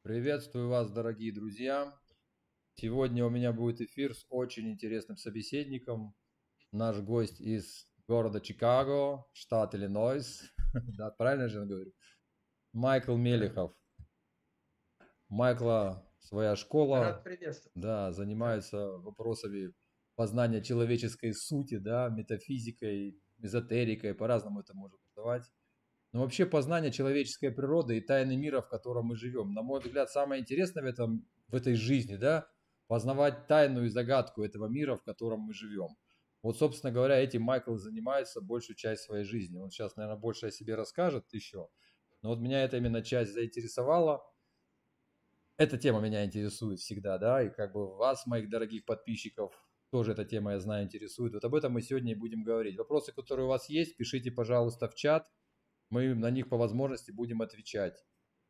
Приветствую вас, дорогие друзья! Сегодня у меня будет эфир с очень интересным собеседником. Наш гость из города Чикаго, штат Иллинойс. Да, правильно же я говорю? Майкл Правильно. Мелехов. Майкла своя Рад школа, приветствовать. да, Да. занимается вопросами познания человеческой сути, да, метафизикой, эзотерикой, по-разному это можно называть. Но вообще познание человеческой природы и тайны мира, в котором мы живем. На мой взгляд, самое интересное в этой жизни, да, познавать тайну и загадку этого мира, в котором мы живем. Вот, собственно говоря, этим Майкл занимается большую часть своей жизни. Он сейчас, наверное, больше о себе расскажет еще. Но вот меня эта именно часть заинтересовала. Эта тема меня интересует всегда, да, и как бы вас, моих дорогих подписчиков, тоже эта тема, я знаю, интересует. Вот об этом мы сегодня и будем говорить. Вопросы, которые у вас есть, пишите, пожалуйста, в чат. Мы на них по возможности будем отвечать.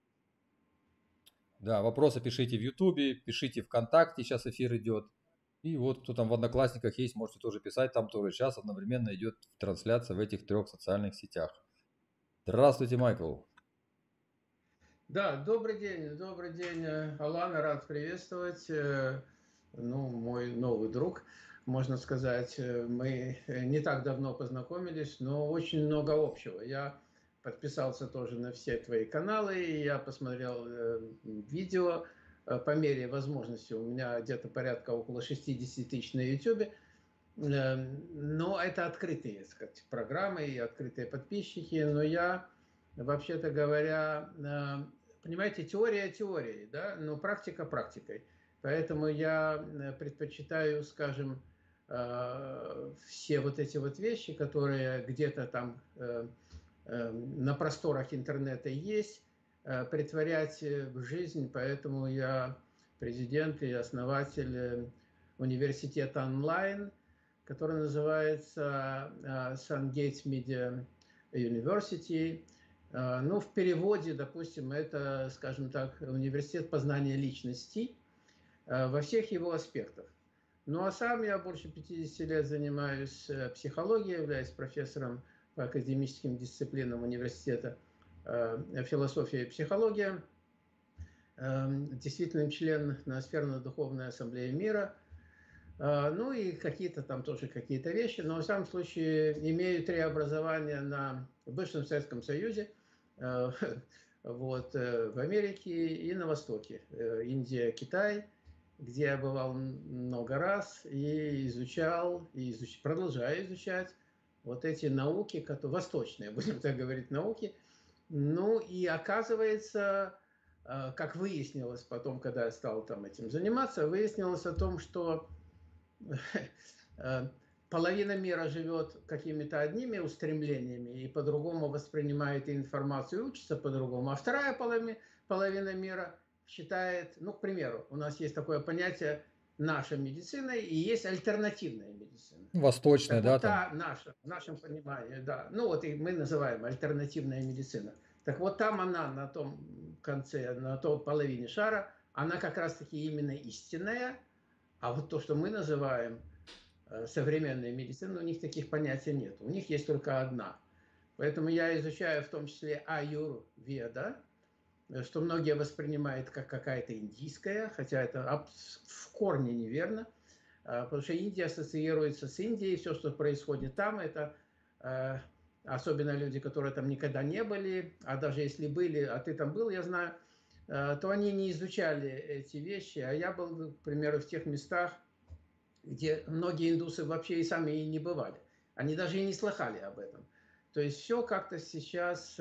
Да, вопросы пишите в Ютубе, пишите ВКонтакте, сейчас эфир идет. И вот кто там в Одноклассниках есть, можете тоже писать, там тоже сейчас одновременно идет трансляция в этих трех социальных сетях. Здравствуйте, Майкл. Да, добрый день, Алана, рад приветствовать. Ну, мой новый друг, можно сказать. Мы не так давно познакомились, но очень много общего. Я подписался тоже на все твои каналы, и я посмотрел видео по мере возможности. У меня где-то порядка около 60 тысяч на YouTube. Но это открытые, так сказать, программы и открытые подписчики. Но я, вообще-то говоря, понимаете, теория теорией, да, но практика практикой. Поэтому я предпочитаю, скажем, все вот эти вот вещи, которые где-то там на просторах интернета есть, притворять в жизнь. Поэтому я президент и основатель университета онлайн, который называется Sun-Gates Media University. Ну, в переводе, допустим, это, скажем так, университет познания личности во всех его аспектах. Ну, а сам я больше 50 лет занимаюсь психологией, являюсь профессором по академическим дисциплинам университета философия и психология, действительно член Ноосферно-духовной ассамблеи мира, ну и какие-то там тоже какие-то вещи, но в самом случае имею три образования в бывшем Советском Союзе, вот, в Америке и на Востоке, Индия, Китай, где я бывал много раз и изучал, продолжаю изучать вот эти науки, восточные, будем так говорить, науки. Ну и оказывается, как выяснилось потом, когда я стал там этим заниматься, выяснилось о том, что половина мира живет какими-то одними устремлениями и по-другому воспринимает информацию и учится по-другому, а вторая половина мира считает, ну, к примеру, у нас есть такое понятие наша медицина и есть альтернативная медицина. Восточная, Так да, вот, там? та наша, в нашем понимании, да, ну вот и мы называем альтернативная медицина. Так вот там она на том конце, на той половине шара, она как раз-таки именно истинная, а вот то, что мы называем современной медициной, у них таких понятий нет. У них есть только одна. Поэтому я изучаю в том числе аюрведа, что многие воспринимают как какая-то индийская, хотя это в корне неверно, потому что Индия ассоциируется с Индией, все, что происходит там, это особенно люди, которые там никогда не были, а даже если были, а ты там был, я знаю, то они не изучали эти вещи, а я был, к примеру, в тех местах, где многие индусы вообще и сами и не бывали. Они даже и не слыхали об этом. То есть все как-то сейчас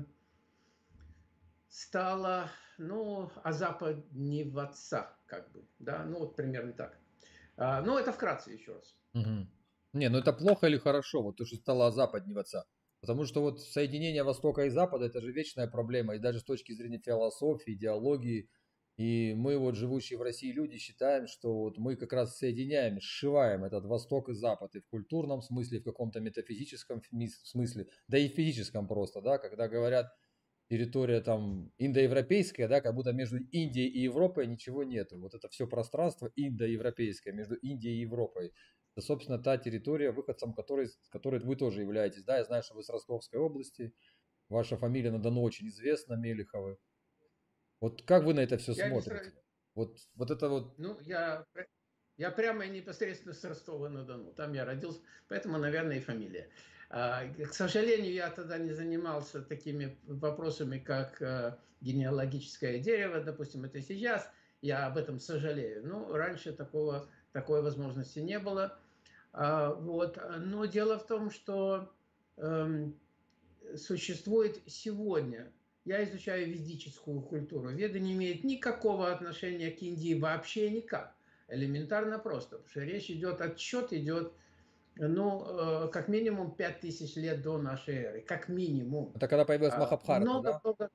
стало, ну, озападниваться, как бы, да, ну, вот примерно так. Ну, это вкратце еще раз. Мгм. Не, ну это плохо или хорошо, вот то, что стало озападниваться. Потому что вот соединение Востока и Запада это же вечная проблема, и даже с точки зрения философии, идеологии. И мы вот, живущие в России люди, считаем, что вот мы как раз соединяем, сшиваем этот Восток и Запад и в культурном смысле, и в каком-то метафизическом смысле, да и в физическом просто, да, когда говорят территория там индоевропейская, да, как будто между Индией и Европой ничего нету. Вот это все пространство индоевропейское между Индией и Европой. Это, собственно, та территория, выходцем которой вы тоже являетесь. Да, я знаю, что вы с Ростовской области. Ваша фамилия на Дону очень известна, Мелиховы. Вот как вы на это все Я не сра- смотрите? Вот это вот, Ну, я прямо и непосредственно с Ростова-на-Дону. Там я родился, поэтому, наверное, и фамилия. К сожалению, я тогда не занимался такими вопросами, как генеалогическое дерево, допустим, это сейчас. Я об этом сожалею. Ну, раньше такой возможности не было. Вот. Но дело в том, что эм, существует сегодня. Я изучаю ведическую культуру. Веды не имеют никакого отношения к Индии вообще никак. Элементарно просто. Потому что речь идет, отсчет идет, ну, как минимум 5000 лет до нашей эры. Как минимум. это когда появилась Махабхарата, да? Много-много.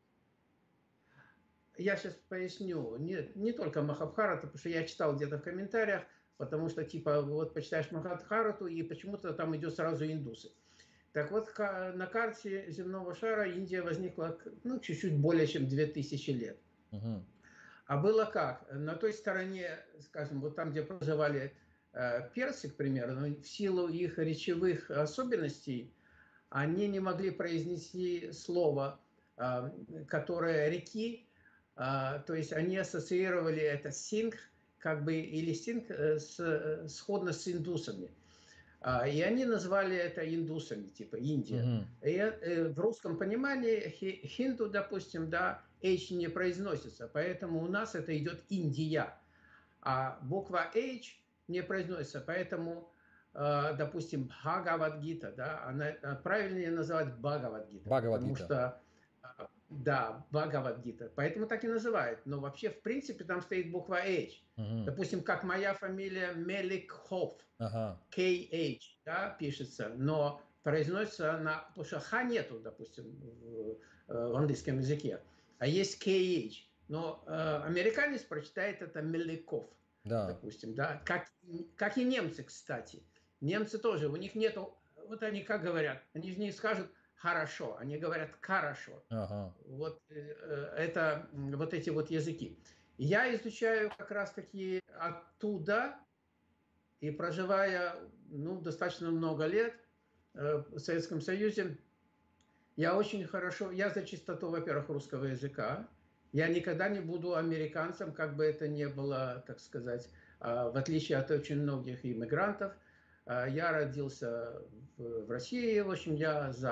Я сейчас поясню. Нет, не только Махабхарата, потому что я читал где-то в комментариях, потому что, типа, вот почитаешь Махабхарату, и почему-то там идет сразу индусы. Так вот, на карте земного шара Индия возникла, ну, чуть-чуть более чем 2000 лет. Мгм. А было как? На той стороне, скажем, вот там, где проживали персы, к примеру, но в силу их речевых особенностей, они не могли произнести слово, которое реки, то есть они ассоциировали это сингх, как бы, или сингх сходно с индусами. И они назвали это индусами, типа Индия. Мгм. И в русском понимании хинду, допустим, да, H не произносится, поэтому у нас это идет Индия. А буква H не произносится, поэтому, допустим, Бхагавадгита, да, она правильнее называть Бхагавадгита, потому Бхагавад-гита. что, да, Бхагавадгита, поэтому так и называют. Но вообще, в принципе, там стоит буква H. Мгм. Допустим, как моя фамилия Меликхов, Ага. KH, да, пишется, но произносится она, потому что Х нету, допустим, в английском языке, а есть KH. Но американец прочитает это Меликов, Да. допустим, да, как и немцы, кстати. Немцы тоже, у них нету, вот они как говорят, они же не скажут хорошо, они говорят хорошо. Ага. Вот это вот эти вот языки. Я изучаю как раз-таки оттуда, и проживая, ну, достаточно много лет в Советском Союзе, я очень хорошо, я за чистоту, во-первых, русского языка. Я никогда не буду американцем, как бы это ни было, так сказать, в отличие от очень многих иммигрантов. Я родился в России, в общем,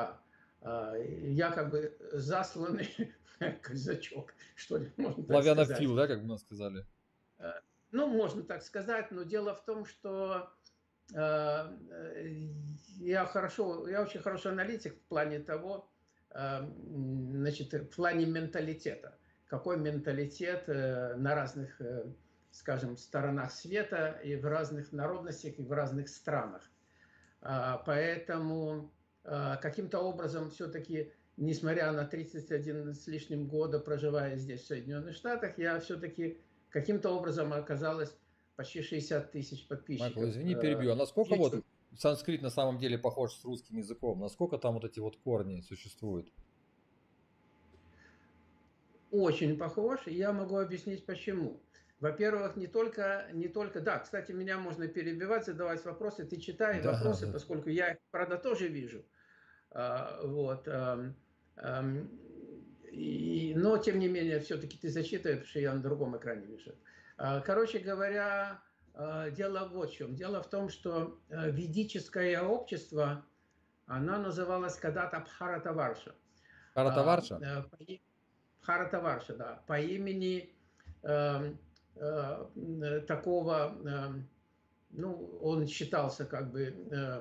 я как бы засланный казачок, что ли, можно так сказать. Славянофил, да, как бы нас сказали. Ну, можно так сказать, но дело в том, что я очень хороший аналитик в плане того, значит, в плане менталитета. Какой менталитет на разных, скажем, сторонах света и в разных народностях и в разных странах. Поэтому каким-то образом все-таки, несмотря на 31 с лишним года, проживая здесь, в Соединенных Штатах, я все-таки каким-то образом оказалось почти 60 тысяч Майкл, подписчиков извини, в перебью. А насколько вот YouTube. санскрит на самом деле похож с русским языком? Насколько там вот эти вот корни существуют? Очень похож, и я могу объяснить почему. Во-первых, не только, да, кстати, меня можно перебивать, задавать вопросы, ты читай Да, вопросы, да. поскольку я их, правда, тоже вижу. Вот. Ам, но, тем не менее, все-таки ты зачитывай, потому что я на другом экране вижу. Короче говоря, дело вот в чем. Дело в том, что ведическое общество, оно называлось когда-то Бхаратаварша. Каратаварша? Бхаратаварша, да, по имени э, такого, ну, он считался как бы,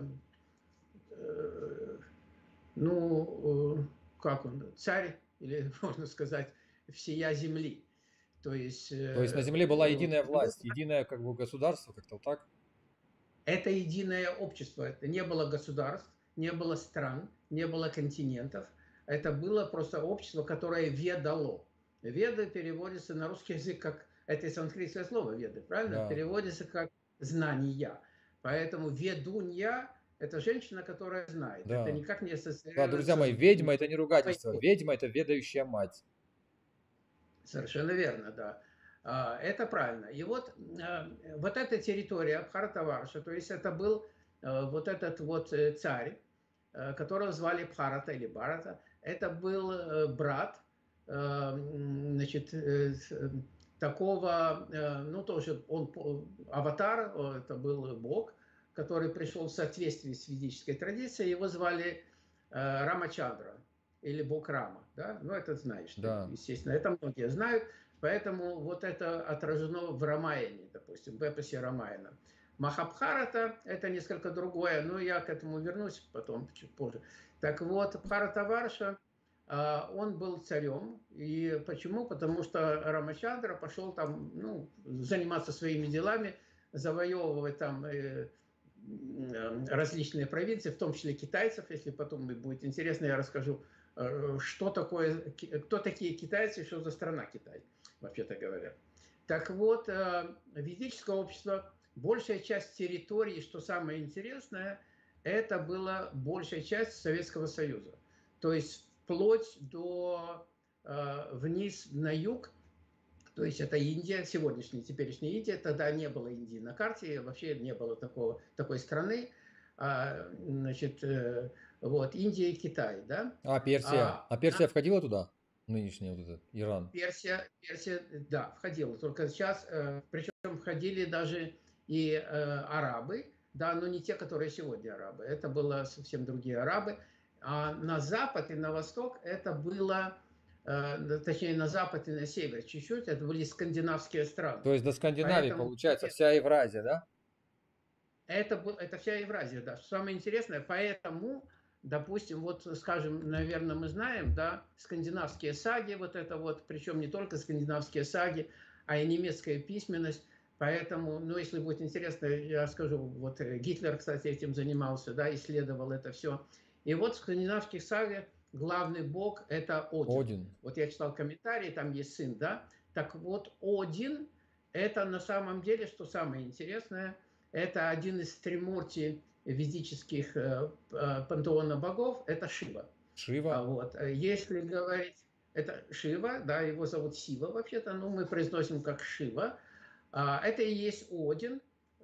э, ну, как он, царь, или можно сказать, всея земли. То есть То есть на земле была единая власть, единое как бы государство, как-то так? это единое общество. Это не было государств, не было стран, не было континентов. Это было просто общество, которое ведало. Веды переводится на русский язык как... Это санскритское слово веды, правильно? Да. Переводится как знания. Поэтому ведунья – это женщина, которая знает. Это Да. никак не Да, друзья ассоциируется мои, с ведьма это не ругательство. войной. Ведьма это ведающая мать. Совершенно верно, да. Это правильно. И вот, вот эта территория Бхаратаварша, то есть это был вот этот вот царь, которого звали Бхарата или Барата, это был брат значит, такого, ну, тоже он аватар, это был бог, который пришел в соответствии с ведической традицией. Его звали Рамачандра или бог Рама. Да? Ну, это знаешь ты, Да. естественно. Это многие знают. Поэтому вот это отражено в Рамаяне, допустим, в эпосе Рамаяна. Махабхарата – это несколько другое, но я к этому вернусь потом, чуть позже. Так вот, Бхаратаварша, он был царем. И почему? Потому что Рамачандра пошел там, ну, заниматься своими делами, завоевывать там различные провинции, в том числе китайцев. Если потом будет интересно, я расскажу, что такое, кто такие китайцы, что за страна Китай, вообще-то говоря. Так вот, ведическое общество, большая часть территории, что самое интересное, это была большая часть Советского Союза. То есть вплоть до вниз на юг, то есть это Индия, сегодняшняя, теперешняя Индия, тогда не было Индии на карте, вообще не было такой страны. Значит, вот, Индия и Китай, да. А Персия? А Персия входила туда? Нынешний вот этот Иран? Персия, да, входила. Только сейчас, причем входили даже и арабы, да, но не те, которые сегодня арабы. Это было совсем другие арабы. А на запад и на восток это было, точнее, на запад и на север чуть-чуть, это были скандинавские страны. То есть до Скандинавии, Поэтому получается, вся Евразия, да? это вся Евразия, да. Самое интересное, поэтому, допустим, вот, скажем, наверное, мы знаем, да, скандинавские саги, вот это вот, причем не только скандинавские саги, а и немецкая письменность. Поэтому, ну, если будет интересно, я скажу, вот Гитлер, кстати, этим занимался, да, исследовал это все. И вот в скандинавских сагах главный бог – это Один. Один. Вот я читал комментарии, там есть сын, да. Так вот, Один – это на самом деле, что самое интересное – это один из тримурти ведических пантеона богов, это Шива. Шива. Вот. Если говорить, это Шива, да, его зовут Сива вообще-то, но мы произносим как Шива. Это и есть Один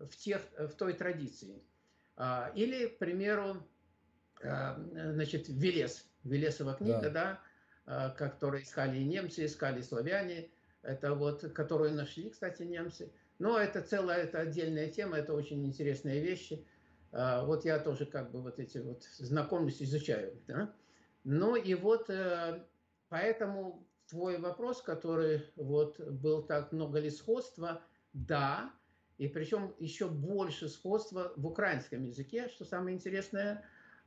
в той традиции. Или, к примеру, значит, Велес, Велесова книга, да, которую искали и немцы, искали и славяне, это вот, которую нашли, кстати, немцы. Но это целая, это отдельная тема, это очень интересные вещи. Вот я тоже как бы вот эти вот знакомлюсь, изучаю. Да? Ну и вот поэтому твой вопрос, который вот был так много ли сходства, да, и причем еще больше сходства в украинском языке, что самое интересное.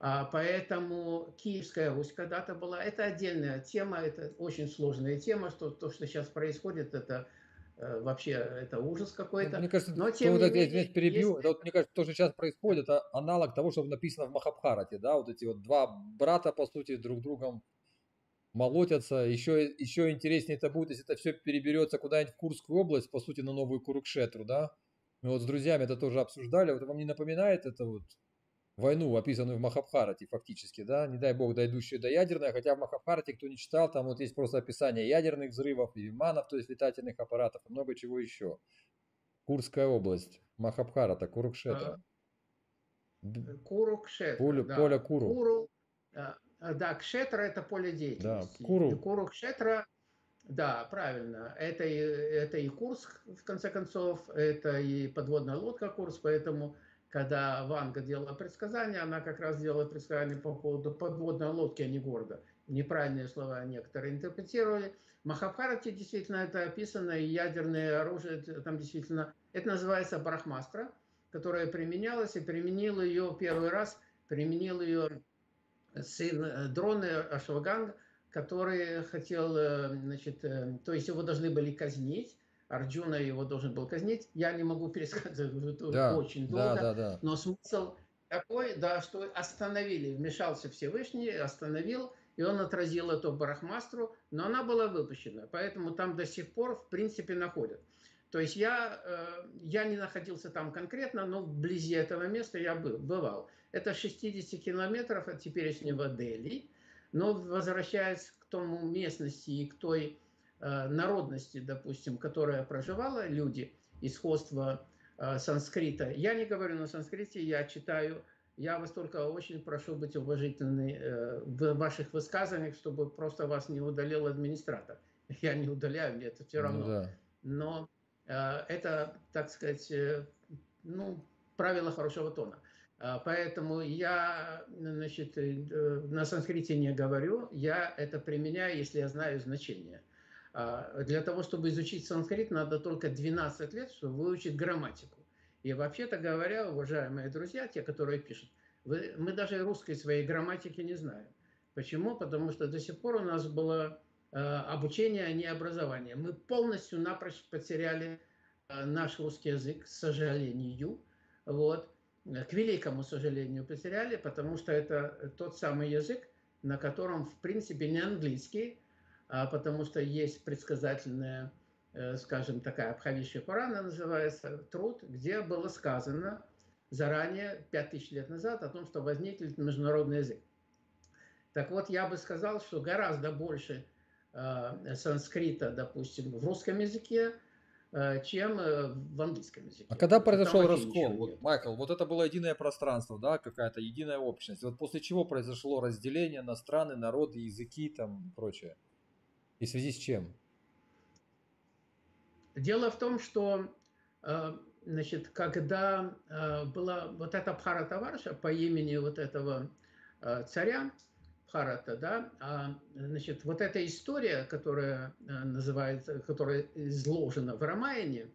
Поэтому Киевская Русь когда-то была. Это отдельная тема, это очень сложная тема, что то, что сейчас происходит, это вообще это ужас Ну, какой-то. мне кажется, Но то тем вот не это, я менее, извиняюсь, перебью, это вот, мне кажется, то, что сейчас происходит, это аналог того, что написано в Махабхарате, да, вот эти вот два брата, по сути, друг другом молотятся. Еще интереснее это будет, если это все переберется куда-нибудь в Курскую область, по сути, на новую Курукшетру, да. Мы вот с друзьями это тоже обсуждали. Вот вам не напоминает это вот войну, описанную в Махабхарате фактически, да? Не дай бог, дойдущую до ядерной, хотя в Махабхарате, кто не читал, там вот есть просто описание ядерных взрывов, и виманов, то есть летательных аппаратов, и много чего еще. Курская область, Махабхарата, Курукшетра. Курукшетра, Поле да. Куру. Да, Кшетра – это поле Да, деятельности. И Куру. Курукшетра, да, правильно. Это и Курск, в конце концов, это и подводная лодка Курск, поэтому, когда Ванга делала предсказания, она как раз делала предсказания по поводу подводной лодки, а не города. Неправильные слова некоторые интерпретировали. В Махабхарате действительно это описано, и ядерное оружие, там действительно, это называется брахмастра, которая применялась, и применил ее первый раз, применил ее сын Дроны Ашваган, который хотел, значит, то есть его должны были казнить, Арджуна его должен был казнить. Я не могу пересказывать Да, очень да, долго, да, да. но смысл такой, да, что остановили, вмешался Всевышний, остановил, и он отразил эту брахмастру, но она была выпущена, поэтому там до сих пор, в принципе, находят. То есть я не находился там конкретно, но вблизи этого места я бывал. Это 60 километров от теперешнего Дели, но возвращаясь к тому местности и к той народности, допустим, которая проживала, люди, исходство санскрита. Я не говорю на санскрите, я читаю Я вас только очень прошу быть уважительны в ваших высказываниях, чтобы просто вас не удалил администратор. Я не удаляю, мне это все Ну равно. да. Но это, так сказать, ну, правило хорошего тона. Поэтому я, значит, на санскрите не говорю, я это применяю, если я знаю значение. Для того, чтобы изучить санскрит, надо только 12 лет, чтобы выучить грамматику. И вообще-то говоря, уважаемые друзья, те, которые пишут, мы даже русской своей грамматики не знаем. Почему? Потому что до сих пор у нас было обучение, а не образование. Мы полностью напрочь потеряли наш русский язык, к сожалению. Вот. К великому сожалению потеряли, потому что это тот самый язык, на котором, в принципе, не английский, потому что есть предсказательная, скажем, такая Абхавишья Пурана называется, труд, где было сказано заранее, 5000 лет назад, о том, что возникнет международный язык. Так вот, я бы сказал, что гораздо больше санскрита, допустим, в русском языке, чем в английском А языке. когда Потому что там произошел вообще ничего раскол? Вот, нет. Майкл, вот это было единое пространство, да, какая-то единая общность. Вот после чего произошло разделение на страны, народы, языки там и прочее? И в связи с чем? Дело в том, что значит, когда была вот эта Бхаратаварша по имени вот этого царя Бхарата, да, значит, вот эта история, которая называется, которая изложена в Рамаяне,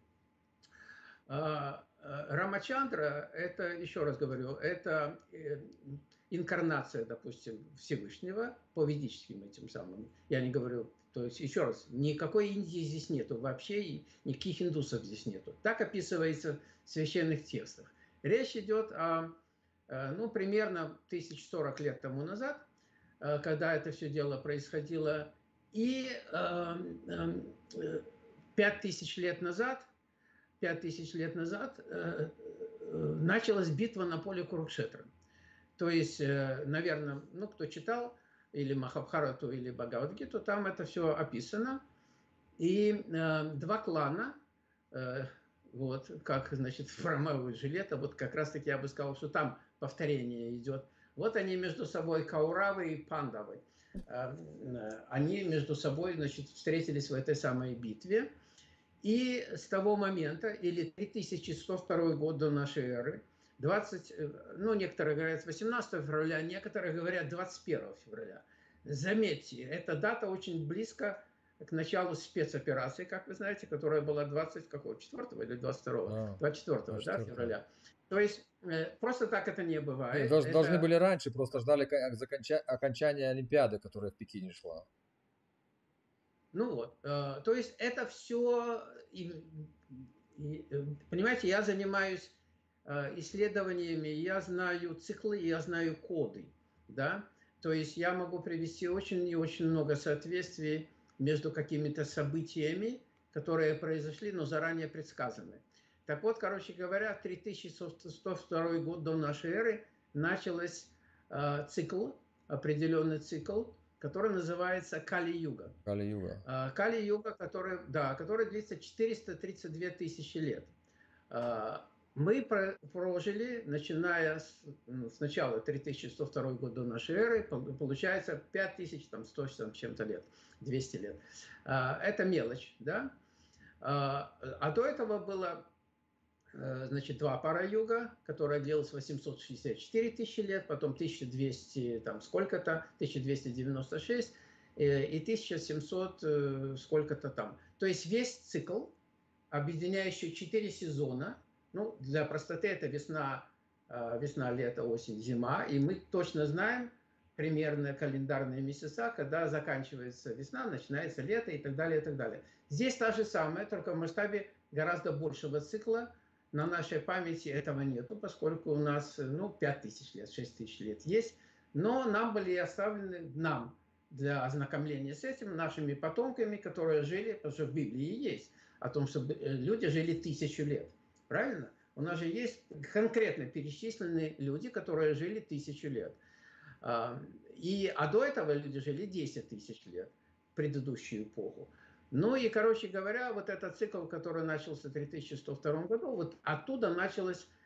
Рамачандра, это, еще раз говорю, это инкарнация, допустим, Всевышнего по ведическим этим самым. Я не говорю, то есть, еще раз, никакой Индии здесь нету вообще, и никаких индусов здесь нету. Так описывается в священных текстах. Речь идет о, ну, примерно 1040 лет тому назад, когда это все дело происходило, и 5000 лет назад 5000 лет назад началась битва на поле Курукшетра. То есть, наверное, ну, кто читал или Махабхарату, или Бхагавадгиту, там это все описано. И два клана, вот, как, значит, в Ромео и Джульетта, вот как раз-таки я бы сказал, что там повторение идет. Вот они между собой, Кауравы и Пандавы, они между собой, значит, встретились в этой самой битве. И с того момента, или 3102 год до нашей эры, 20, ну, некоторые говорят 18 февраля, некоторые говорят 21 февраля. Заметьте, эта дата очень близко к началу спецоперации, как вы знаете, которая была 24 или 22? А, 24, да, 24. февраля. То есть просто так это не Не, бывает. должны были Это, раньше, просто ждали окончания Олимпиады, которая в Пекине шла. ну вот, то есть это все, понимаете, я занимаюсь исследованиями, я знаю циклы, я знаю коды, да, то есть я могу привести очень и очень много соответствий между какими-то событиями, которые произошли, но заранее предсказаны. Так вот, короче говоря, 3102 год до нашей эры началась цикл, определенный цикл, который называется Кали-юга. Кали-юга. Кали-юга, который, да, который длится 432 тысячи лет. Мы прожили, начиная с начала 3102 года до нашей эры, получается 5100 с чем-то лет, 200 лет. Это мелочь, да? А до этого было, значит, два пара юга, которая длилась 864 тысячи лет, потом 1200, там сколько-то, 1296 и 1700 сколько-то там. То есть весь цикл, объединяющий 4 сезона, ну, для простоты это весна, весна, лето, осень, зима, и мы точно знаем примерно календарные месяца, когда заканчивается весна, начинается лето и так далее, и так далее. Здесь та же самая, только в масштабе гораздо большего цикла. На нашей памяти этого нету, поскольку у нас, ну, 5000 лет, 6000 лет есть, но нам были оставлены, нам, для ознакомления с этим, нашими потомками, которые жили, потому что в Библии есть, о том, что люди жили 1000 лет. Правильно? У нас же есть конкретно перечисленные люди, которые жили 1000 лет. А до этого люди жили 10 тысяч лет, в предыдущую эпоху. Ну и, короче говоря, вот этот цикл, который начался в 3102 году, вот оттуда началось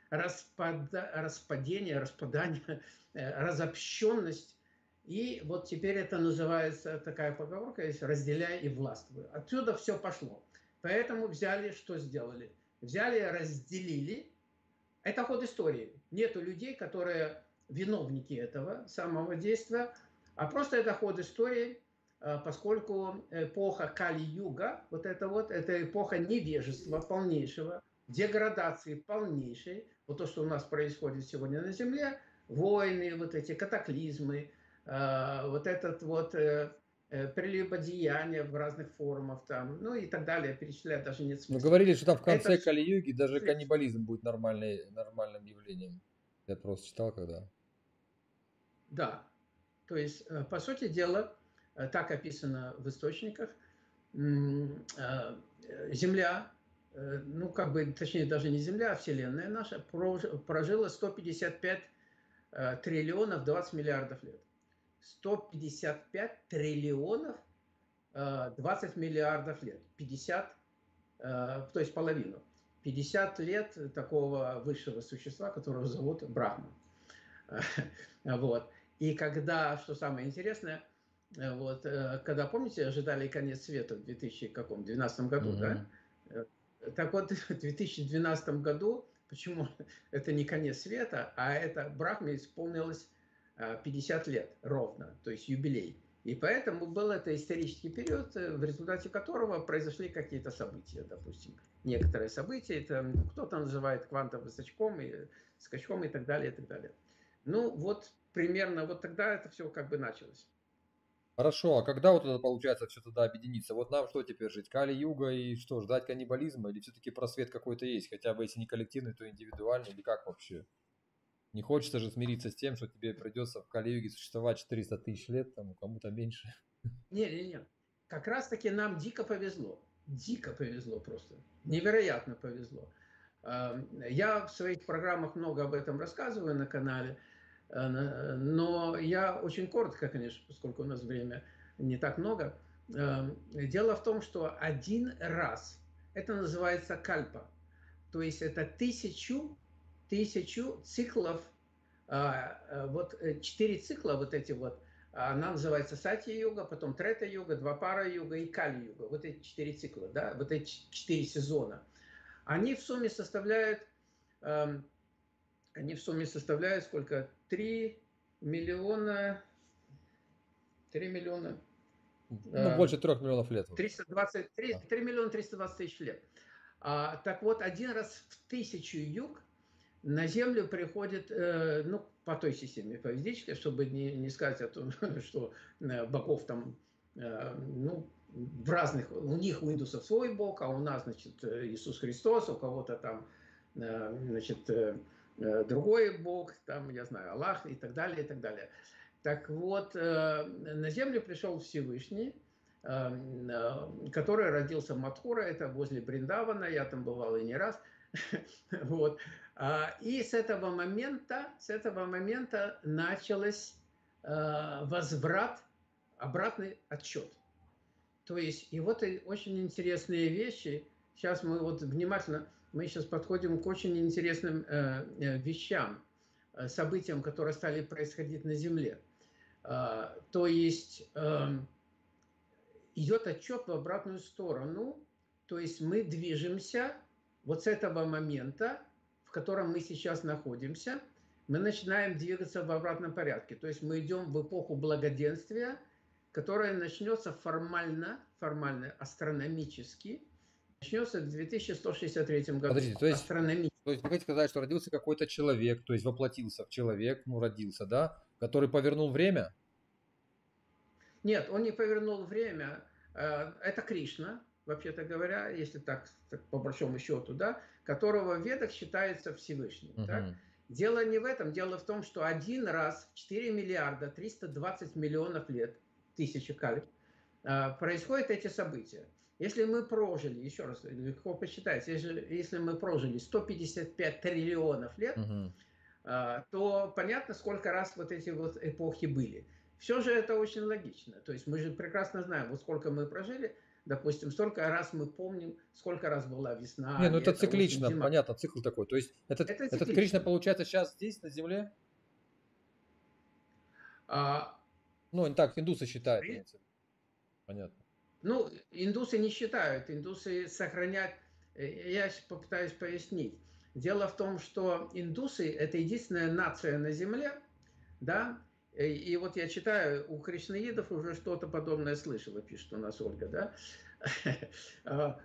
распадание, разобщенность. И вот теперь это называется, такая поговорка есть, разделяй и властвуй. Отсюда все пошло. Поэтому взяли, что сделали? Взяли, разделили. Это ход истории. Нету людей, которые виновники этого самого действия, а просто это ход истории, поскольку эпоха Кали-юга, вот это эпоха невежества полнейшего, деградации полнейшей, вот то, что у нас происходит сегодня на Земле, войны, вот эти катаклизмы, вот этот вот прелюбодеяние в разных формах там, ну и так далее, перечислять даже нет Ну, смысла. говорили, что там в Это конце все, Кали-юги даже каннибализм будет нормальным явлением. Я просто читал когда. да, то есть, по сути дела, так описано в источниках, Земля, ну, как бы, точнее, даже не Земля, а Вселенная наша прожила 155 триллионов 20 миллиардов лет. 155 триллионов 20 миллиардов лет. 50, то есть половину. 50 лет такого высшего существа, которого зовут Брахма. Вот. И когда, что самое интересное, вот, когда, помните, ожидали конец света в 2012 году, да? Так вот, в 2012 году, почему это не конец света, а это Брахме исполнилось 50 лет ровно, то есть юбилей. И поэтому был это исторический период, в результате которого произошли какие-то события, допустим. Некоторые события, это кто-то называет квантовым скачком и так далее, и так далее. Ну, вот примерно вот тогда это все как бы началось. Хорошо, а когда вот это получается все туда объединиться? Вот нам что теперь жить? Кали-юга и что, ждать каннибализма? Или все-таки просвет какой-то есть? Хотя бы если не коллективный, то индивидуальный? Или как вообще? Не хочется же смириться с тем, что тебе придется в Кали-юге существовать 400 тысяч лет, там, кому-то меньше. Не. Как раз-таки нам дико повезло. Дико повезло просто. Невероятно повезло. Я в своих программах много об этом рассказываю на канале, но я очень коротко, конечно, поскольку у нас время не так много. Дело в том, что один раз, это называется кальпа, то есть это тысячу циклов, вот 4 цикла вот эти вот, она называется Сати-йога, потом Трета-йога, Двапара-йога и Кали-йога. Вот эти 4 цикла, да, вот эти 4 сезона. Они в сумме составляют, сколько? 3 миллиона, 3 миллиона, Ну, больше 3 миллионов лет. 3 миллиона 320 тысяч лет. Так вот, один раз в 1000 юг на Землю приходит, ну, по той системе поведической, чтобы не сказать о том, что богов там, ну, в разных, у них, у индусов свой бог, а у нас, значит, Иисус Христос, у кого-то там, значит, другой бог, там, я знаю, Аллах и так далее, и так далее. Так вот, на Землю пришел Всевышний, который родился в Мадхура, это возле Бриндавана, я там бывал и не раз. Вот. И с этого момента началось возврат, обратный отсчет. То есть, и вот и очень интересные вещи. Сейчас мы вот внимательно, мы сейчас подходим к очень интересным вещам, событиям, которые стали происходить на Земле. То есть идет отчет в обратную сторону, то есть мы движемся вот с этого момента, в котором мы сейчас находимся, мы начинаем двигаться в обратном порядке. То есть мы идем в эпоху благоденствия, которая начнется формально, астрономически, начнется в 2163 году. Подождите, то есть Астрономически. вы хотите сказать, что родился какой-то человек, то есть воплотился в человек, ну, родился, да, который повернул время? Нет, он не повернул время. Это Кришна, вообще-то говоря, если так по большому счету, да, которого в Ведах считается Всевышним. Так? Дело не в этом. Дело в том, что один раз в 4 миллиарда 320 миллионов лет, тысячи каль, происходят эти события. Если мы прожили, еще раз, легко посчитать, если мы прожили 155 триллионов лет, то понятно, сколько раз вот эти вот эпохи были. Все же это очень логично. То есть мы же прекрасно знаем, вот сколько мы прожили. допустим, столько раз мы помним, сколько раз была Не, весна, ну это лето, осень, циклично, зима. понятно, цикл такой. То есть Это этот Кришна циклично. получается сейчас здесь, на Земле? А, Ну, так индусы считают, при- имеется в виду. Понятно. ну, индусы не считают, индусы сохранять, я попытаюсь пояснить. Дело в том, что индусы – это единственная нация на Земле, да, и вот я читаю, у кришнаидов уже что-то подобное слышала, пишет у нас Ольга, да. А,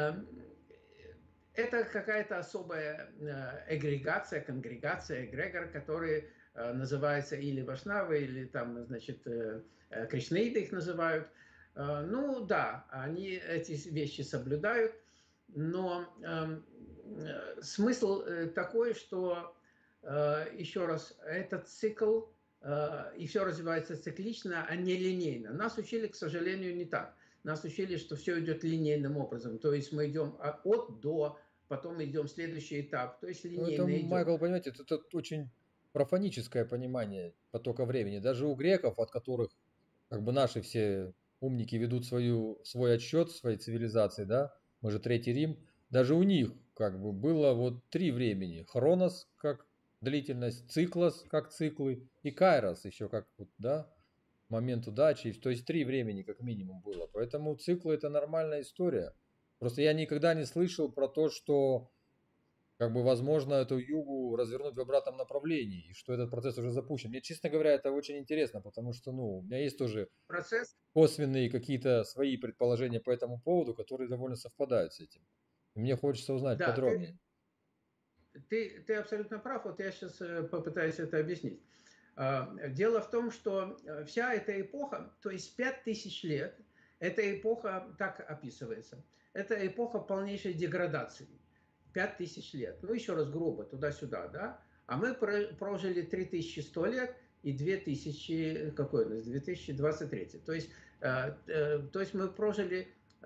Это какая-то особая эгрегация, конгрегация, эгрегор, который называется или Вашнавы, или там, значит, кришнаиды их называют. Ну да, они эти вещи соблюдают, но смысл такой, что, еще раз, этот цикл, и все развивается циклично, а не линейно. Нас учили, к сожалению, не так. Нас учили, что все идет линейным образом. То есть мы идем от до, потом идем в следующий этап. То есть Ну, это, линейно идем. Майкл, понимаете, это очень профаническое понимание потока времени. Даже у греков, от которых как бы наши все умники ведут свой отсчет своей цивилизации, да, мы же Третий Рим, даже у них как бы было вот три времени. Хронос как длительность, циклос как циклы и кайрос еще как вот, да, момент удачи. То есть три времени как минимум было. Поэтому циклы это нормальная история. Просто я никогда не слышал про то, что как бы возможно эту югу развернуть в обратном направлении, и что этот процесс уже запущен. Мне, честно говоря, это очень интересно, потому что, ну, у меня есть тоже Процесс, косвенные какие-то свои предположения по этому поводу, которые довольно совпадают с этим. И мне хочется узнать да, подробнее. ты абсолютно прав. Вот я сейчас попытаюсь это объяснить. Дело в том, что вся эта эпоха, то есть 5000 лет, эта эпоха так описывается. Это эпоха полнейшей деградации. 5000 лет. Ну, еще раз грубо, туда-сюда, да? А мы прожили 3100 лет и 2000, какой у нас, 2023. То есть мы прожили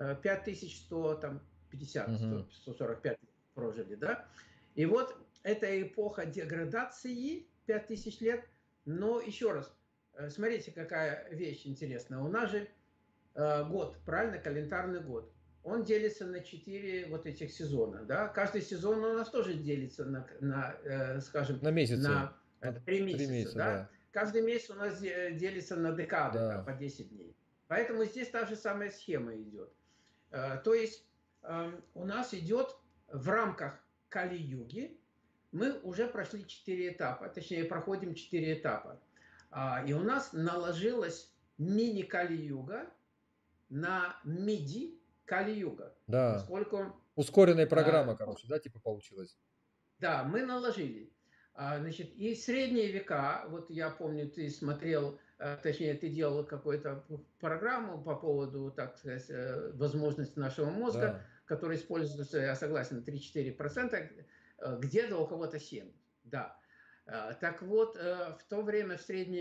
5150, Угу. 145 прожили, да? И вот эта эпоха деградации, 5000 лет, но еще раз, смотрите, какая вещь интересная. У нас же год, правильно, календарный год. Он делится на 4 вот этих сезона. Да? Каждый сезон у нас тоже делится скажем, На месяцы. на На 3 три месяца. месяца, Да? да. Каждый месяц у нас делится на декады, там, Да. по 10 дней. Поэтому здесь та же самая схема идет. То есть у нас идет в рамках Кали-юги, мы уже прошли 4 этапа, точнее проходим 4 этапа. И у нас наложилась мини-Кали-юга на MIDI Кали-юга, Да. поскольку, Ускоренная программа, короче, да, типа получилась. да, мы наложили. Значит, и средние века, вот я помню, ты смотрел, точнее, ты делал какую-то программу по поводу, так сказать, возможности нашего мозга, Да. который используется, я согласен, 3-4%, где-то у кого-то 7%. Да. Так вот, в то время,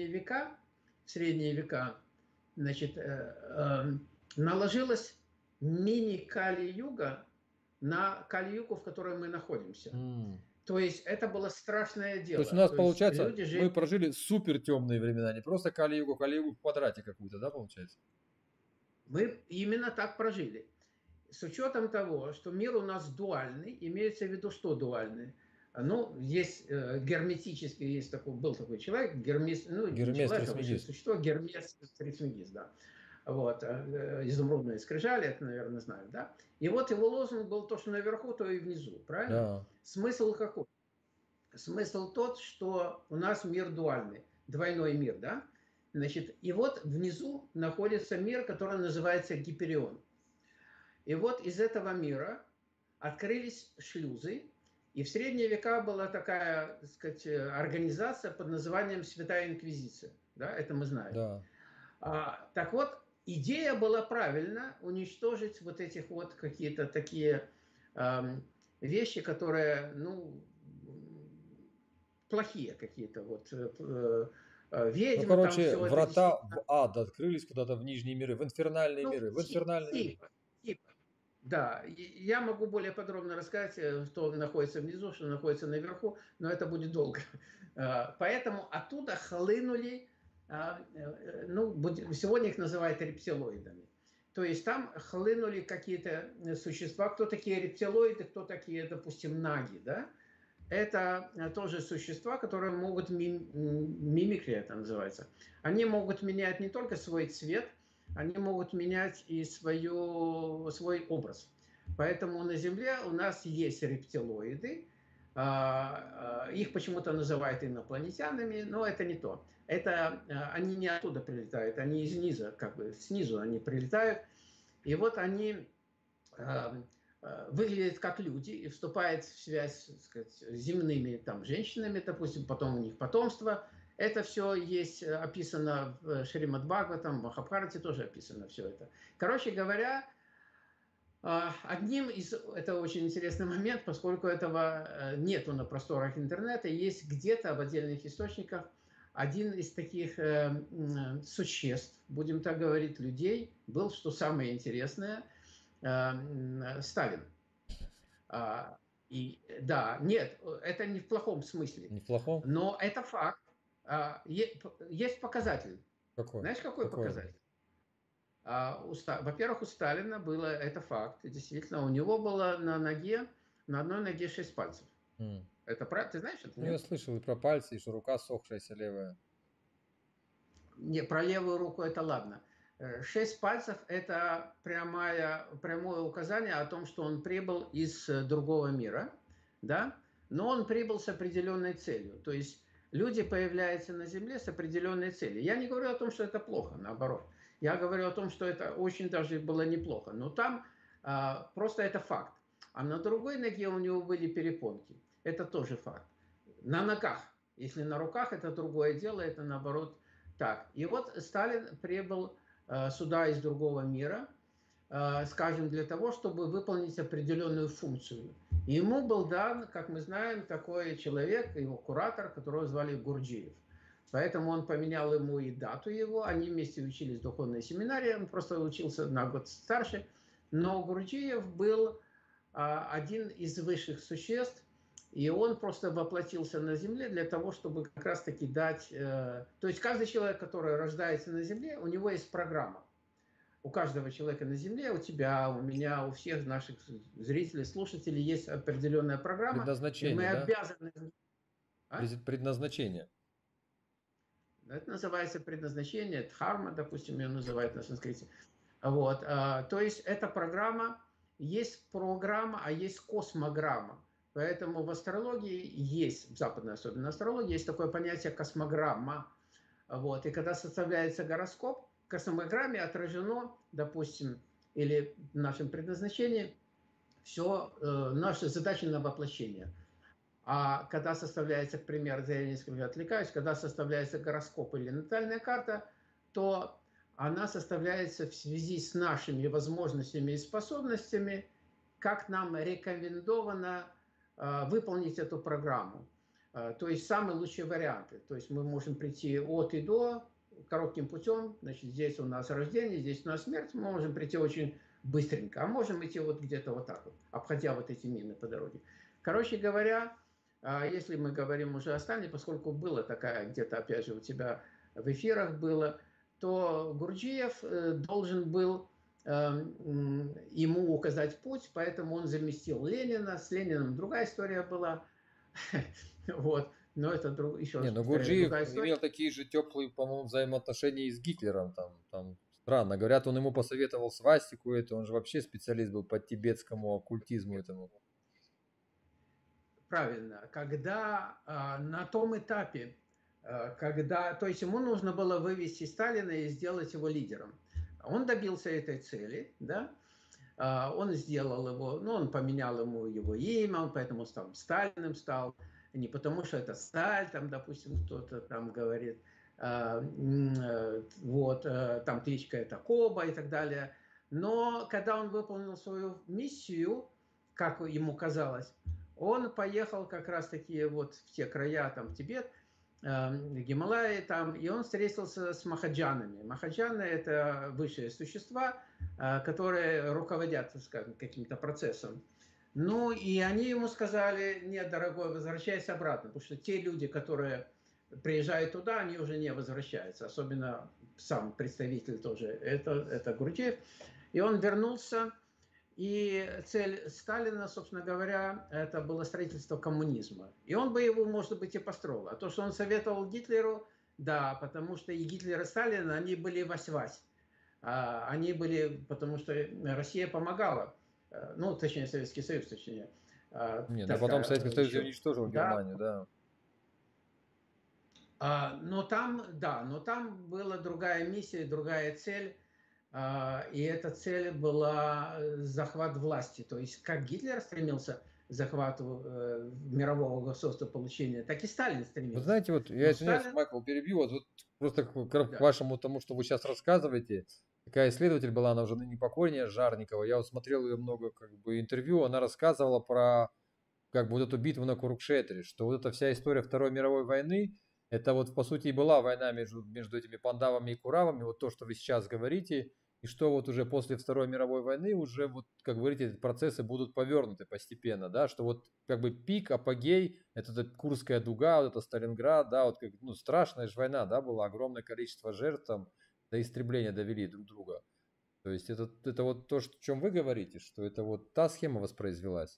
в средние века, значит, наложилась мини-Кали-юга на Кали-югу, в которой мы находимся. М. То есть это было страшное То есть у дело. нас То есть получается, люди мы жили... прожили супер темные времена, не просто Кали-югу в квадрате какую-то, да, получается? Мы именно так прожили. С учетом того, что мир у нас дуальный, имеется в виду, что дуальный? Ну, есть герметический, был такой человек, Гермес, ну, не Гермес человек, а высшее Трисмегист. существо, Гермес Трисмегист, да. Вот, изумрудные скрижали, это, наверное, знают, да. И вот его лозунг был то, что наверху, то и внизу, правильно? Да. Смысл какой? Смысл тот, что у нас мир дуальный, двойной мир, да? Значит, и вот внизу находится мир, который называется Гиперион. И вот из этого мира открылись шлюзы, и в средние века была такая, так сказать, организация под названием Святая Инквизиция. Да, это мы знаем. Да. Так вот, идея была правильно уничтожить вот этих вот какие-то такие вещи, которые, ну, плохие какие-то. Вот Ну, ведьмы там короче, все это врата в действительно. ад открылись куда-то в нижние миры, в инфернальные Ну, миры, в инфернальные миры. типа. Да, я могу более подробно рассказать, что находится внизу, что находится наверху, но это будет долго. Поэтому оттуда хлынули, ну, сегодня их называют рептилоидами. То есть там хлынули какие-то существа, кто такие рептилоиды, кто такие, допустим, наги, да? Это тоже существа, которые могут, мимикрия это называется, они могут менять не только свой цвет, они могут менять и свой образ. Поэтому на Земле у нас есть рептилоиды, их почему-то называют инопланетянами, но это не то. Это они не оттуда прилетают, они из низа, как бы снизу они прилетают. И вот они выглядят как люди и вступают в связь, так сказать, с земными там, женщинами, допустим, потом у них потомство. Это все есть описано в Шримад Бхагаватам, в Махабхарате тоже описано все это. Короче говоря, одним из... Это очень интересный момент, поскольку этого нету на просторах интернета, есть где-то в отдельных источниках один из таких существ, будем так говорить, людей, был, что самое интересное, Сталин. И да, нет, это не в плохом смысле. Не в плохом? Но это факт. Есть показатель. Какой? Знаешь, какой показатель? Во-первых, у Сталина было, это факт, действительно, у него было на одной ноге 6 пальцев. Это правда? Ты знаешь это? Ну, я слышал и про пальцы, и что рука сохшаяся левая. Не, про левую руку это ладно. 6 пальцев – это прямое указание о том, что он прибыл из другого мира, да? Но он прибыл с определенной целью. То есть люди появляются на Земле с определенной целью. Я не говорю о том, что это плохо, наоборот. Я говорю о том, что это очень даже было неплохо. Но там просто это факт. А на другой ноге у него были перепонки. Это тоже факт. На ногах. Если на руках, это другое дело, это наоборот так. И вот Сталин прибыл сюда из другого мира, скажем, для того, чтобы выполнить определенную функцию. И ему был дан, как мы знаем, такой человек, его куратор, которого звали Гурджиев. Поэтому он поменял ему и дату его, они вместе учились в духовной семинарии, он просто учился на год старше. Но Гурджиев был один из высших существ, и он просто воплотился на Земле для того, чтобы как раз-таки дать... То есть каждый человек, который рождается на Земле, у него есть программа. У каждого человека на Земле, у тебя, у меня, у всех наших зрителей, слушателей есть определенная программа. Предназначение, и мы да? обязаны... Предназначение. Это называется предназначение, дхарма, допустим, ее называют на санскрите. Вот. То есть эта программа, есть программа, а есть космограмма. Поэтому в астрологии есть, в западной особенно астрологии, есть такое понятие космограмма. Вот. И когда составляется гороскоп, в космограмме отражено, допустим, или в нашем предназначении, все наши задачи на воплощение. А когда составляется, к примеру, я несколько отвлекаюсь, когда составляется гороскоп или натальная карта, то она составляется в связи с нашими возможностями и способностями, как нам рекомендовано выполнить эту программу. То есть самые лучшие варианты. То есть мы можем прийти от и до коротким путем. Значит, здесь у нас рождение, здесь у нас смерть. Мы можем прийти очень быстренько. А можем идти вот где-то вот так вот, обходя вот эти мины по дороге. Короче говоря, если мы говорим уже о Сталине, поскольку было такая, где-то опять же у тебя в эфирах было, то Гурджиев должен был ему указать путь, поэтому он заместил Ленина. С Лениным другая история была. Вот. Но это еще Не, раз но повторяю, Гурджиев другая история. имел такие же теплые, по-моему, взаимоотношения и с Гитлером. Там странно. Говорят, он ему посоветовал свастику это. Он же вообще специалист был по тибетскому оккультизму этому. Правильно. Когда на том этапе, когда, то есть ему нужно было вывести Сталина и сделать его лидером. Он добился этой цели, да, он сделал его, ну, он поменял ему его имя, он поэтому стал Сталиным, стал не потому, что это Сталь, там, допустим, кто-то там говорит, вот, там кличка это Коба и так далее. Но когда он выполнил свою миссию, как ему казалось, он поехал как раз-таки вот в те края, там, в Тибет, Гималаи там, и он встретился с махаджанами. Махаджаны – это высшие существа, которые руководят, скажем, каким-то процессом. Ну, и они ему сказали: нет, дорогой, возвращайся обратно, потому что те люди, которые приезжают туда, они уже не возвращаются, особенно сам представитель тоже, это Гурджиев. И он вернулся, и цель Сталина, собственно говоря, это было строительство коммунизма. И он бы его, может быть, и построил. А то, что он советовал Гитлеру, да, потому что и Гитлер, и Сталин, они были вась-вась. Они были, потому что Россия помогала, ну, точнее, Советский Союз, точнее. Не, ну потом Тогда Советский Союз еще. уничтожил Да, Германию, да. но там, да, но там была другая миссия, другая цель. И эта цель была захват власти. То есть как Гитлер стремился к захвату мирового государства получения, так и Сталин Вы стремился. знаете, вот я Но извиняюсь, Сталин, Майкл, перебью, вот просто к да, вашему тому, что вы сейчас рассказываете, такая исследователь была, она уже ныне покойная, Жарникова, я вот смотрел ее много как бы интервью, она рассказывала про как бы вот эту битву на Курукшетре, что вот эта вся история Второй мировой войны, это вот по сути и была война между этими пандавами и куравами, вот то, что вы сейчас говорите, и что вот уже после Второй мировой войны уже вот, как вы говорите, эти процессы будут повернуты постепенно, да, что вот как бы пик, апогей, это Курская дуга, вот это Сталинград, да, вот как, ну, страшная же война, да, было огромное количество жертв там, до истребления довели друг друга. То есть это вот то, о чем вы говорите, что это вот та схема воспроизвелась.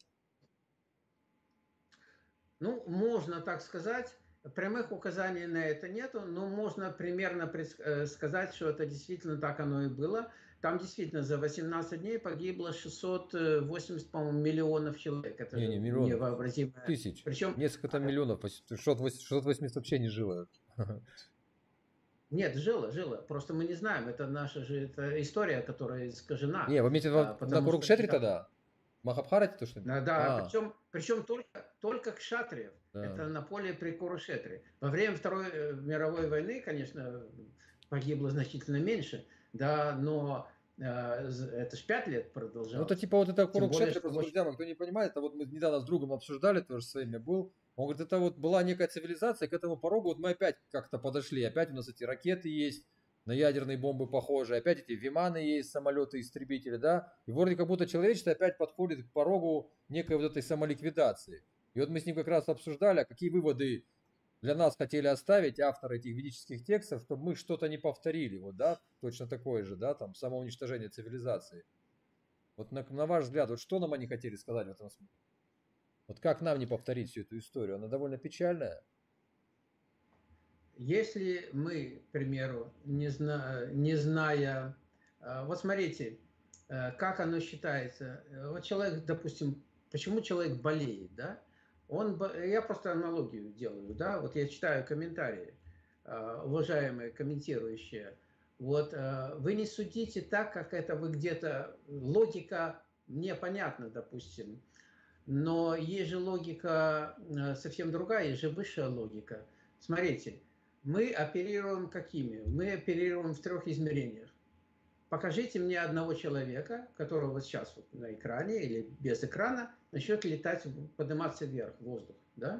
ну, можно так сказать, прямых указаний на это нету, но можно примерно сказать, что это действительно так оно и было. Там действительно за 18 дней погибло 680, по-моему, миллионов человек. Это Не миллионов, невообразимое. тысяч. Причем Несколько там миллионов. 680 вообще не жило. нет, жило. Просто мы не знаем. Это наша же это история, которая искажена. Не, вы имеете в виду на Потому что Курукшетре тогда? Махабхарате то, что ли? да, А, причем только кшатриев. да. Это на поле при Курушетре. Во время Второй мировой войны, конечно, погибло значительно меньше, да, но это ж 5 лет Ну, это продолжалось. типа вот это Тем более, Курукшетре, что просто, друзья мои, кто не понимает, это вот мы недавно с другом обсуждали, тоже с своими был. Он говорит, это вот была некая цивилизация, к этому порогу вот мы опять как-то подошли, опять у нас эти ракеты есть, на ядерные бомбы похожи, опять эти виманы есть, самолеты, истребители, да, и вроде как будто человечество опять подходит к порогу некой вот этой самоликвидации. И вот мы с ним как раз обсуждали, а какие выводы для нас хотели оставить авторы этих ведических текстов, чтобы мы что-то не повторили, вот, да, точно такое же, да, там, самоуничтожение цивилизации. Вот на ваш взгляд, вот что нам они хотели сказать в этом смысле? Вот как нам не повторить всю эту историю? Она довольно печальная. если мы, к примеру, не зная, вот смотрите, как оно считается. Вот человек, допустим, почему человек болеет, да? Я просто аналогию делаю, да? Вот я читаю комментарии, уважаемые комментирующие. Вот вы не судите так, как это вы где-то логика мне понятна, допустим, но есть же логика совсем другая, есть же высшая логика. Смотрите, мы оперируем какими? Мы оперируем в 3 измерениях. Покажите мне одного человека, которого вот сейчас вот на экране или без экрана начнет летать, подниматься вверх в воздух. Да?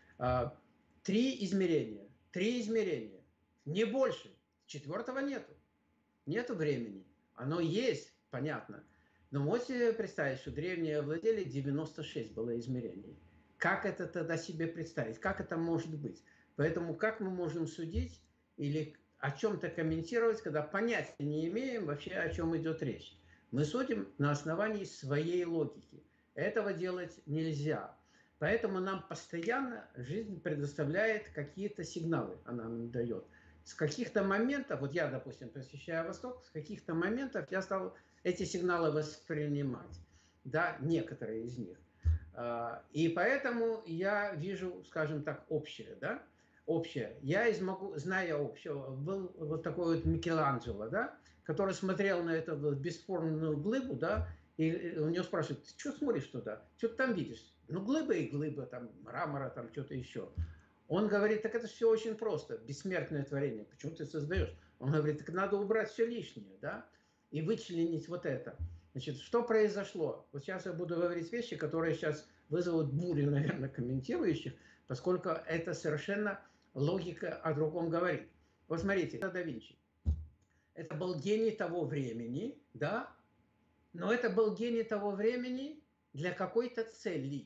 3 измерения. 3 измерения. Не больше. Четвертого нету. Нету времени. Оно есть, понятно. Но можете представить, что древние владели 96 было измерений. Как это тогда себе представить? Как это может быть? Поэтому как мы можем судить или о чем-то комментировать, когда понятия не имеем вообще, о чем идет речь? Мы судим на основании своей логики. Этого делать нельзя. Поэтому нам постоянно жизнь предоставляет какие-то сигналы, она нам дает. С каких-то моментов, вот я, допустим, посещая Восток, с каких-то моментов я стал эти сигналы воспринимать, да, некоторые из них. И поэтому я вижу, скажем так, общее, да, общее. Я могу, зная общего, был вот такой вот Микеланджело, да, который смотрел на эту бесформенную глыбу, да, и у него спрашивают, ты что смотришь туда, что ты там видишь? Ну, глыба и глыба, там, мрамора, там, что-то еще. Он говорит, так это все очень просто, бессмертное творение, почему ты создаешь? Он говорит, так надо убрать все лишнее, да, и вычленить вот это. Значит, что произошло? Вот сейчас я буду говорить вещи, которые сейчас вызовут бурю, наверное, комментирующих, поскольку это совершенно логика о другом говорит. Вот смотрите, да Винчи. Это был гений того времени, да, но это был гений того времени для какой-то цели.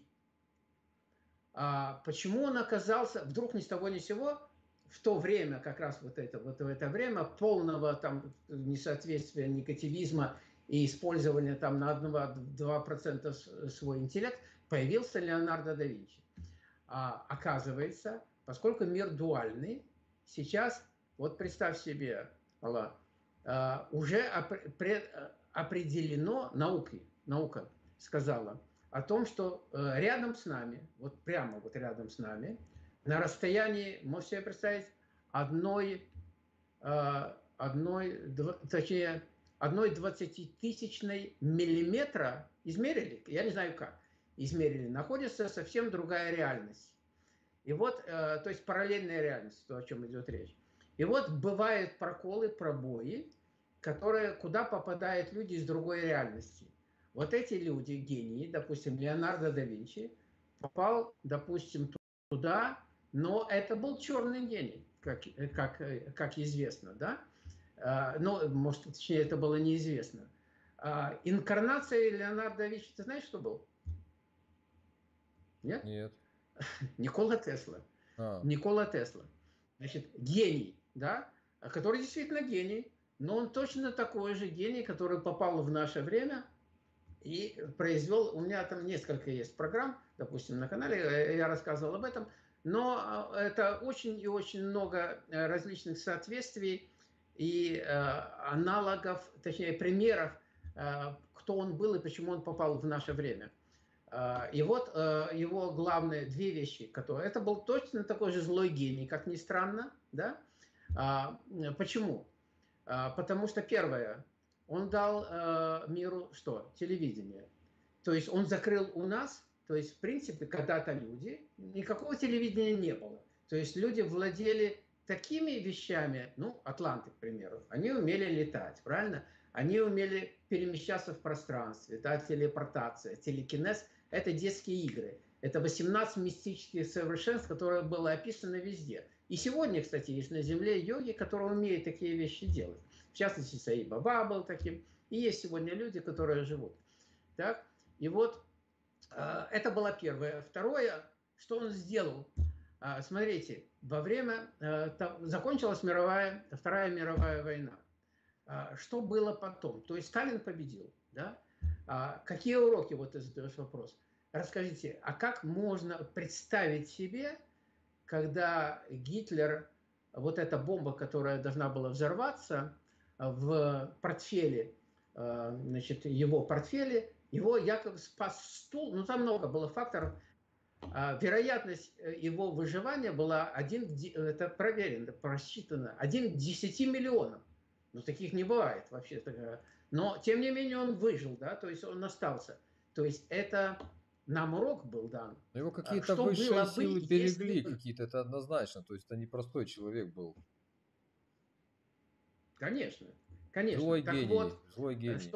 Почему он оказался вдруг ни с того ни с сего в то время, как раз вот в это время полного там несоответствия, негативизма и использования там на 2% свой интеллект, появился Леонардо да Винчи. Оказывается, поскольку мир дуальный, сейчас, вот представь себе, Алла, уже определено наука сказала о том, что рядом с нами, вот прямо вот рядом с нами, на расстоянии, можете себе представить, точнее, 1/20-тысячной миллиметра измерили, я не знаю как, измерили, находится совсем другая реальность. И вот, то есть параллельная реальность, то, о чем идет речь. И вот бывают проколы, пробои, куда попадают люди из другой реальности. Вот эти люди, гении, допустим, Леонардо да Винчи, попал, допустим, туда, но это был черный гений, как известно, да? Но, может, точнее, это было неизвестно. Инкарнацией Леонардо да Винчи, ты знаешь, что был? Нет? Нет. Никола Тесла. Никола Тесла. Значит, гений, да? Который действительно гений, но он точно такой же гений, который попал в наше время и произвел... У меня там несколько есть программ, допустим, на канале, я рассказывал об этом, но это очень и очень много различных соответствий и аналогов, точнее, примеров, кто он был и почему он попал в наше время. И вот его главные две вещи, которые... Это был точно такой же злой гений, как ни странно, да? Почему? Потому что первое, он дал миру что? Телевидение. То есть он закрыл у нас, то есть в принципе когда-то люди, никакого телевидения не было. То есть люди владели такими вещами, ну, атланты, к примеру, они умели летать, правильно? Они умели перемещаться в пространстве, да, телепортация, телекинез – это детские игры. Это 18 мистических совершенств, которые было описано везде. И сегодня, кстати, есть на Земле йоги, которые умеют такие вещи делать. В частности, Саи Баба был таким. И есть сегодня люди, которые живут. Так? И вот это было первое. Второе, что он сделал. Смотрите, во время... Закончилась Вторая мировая война. Что было потом? То есть Сталин победил. Да? Какие уроки, вот ты задаешь вопрос. Расскажите, а как можно представить себе, когда Гитлер, вот эта бомба, которая должна была взорваться в портфеле, значит, его портфеле, его якобы спас стул, ну там много было факторов, вероятность его выживания была это проверено, просчитано, 1 к 10 миллионам. Ну, таких не бывает вообще. Но, тем не менее, он выжил, да, то есть он остался. То есть это нам урок был дан. Его какие-то Что высшие было бы, силы если берегли, бы... какие-то, это однозначно. То есть это не простой человек был. Конечно, конечно. Злой Так гений, вот, злой гений.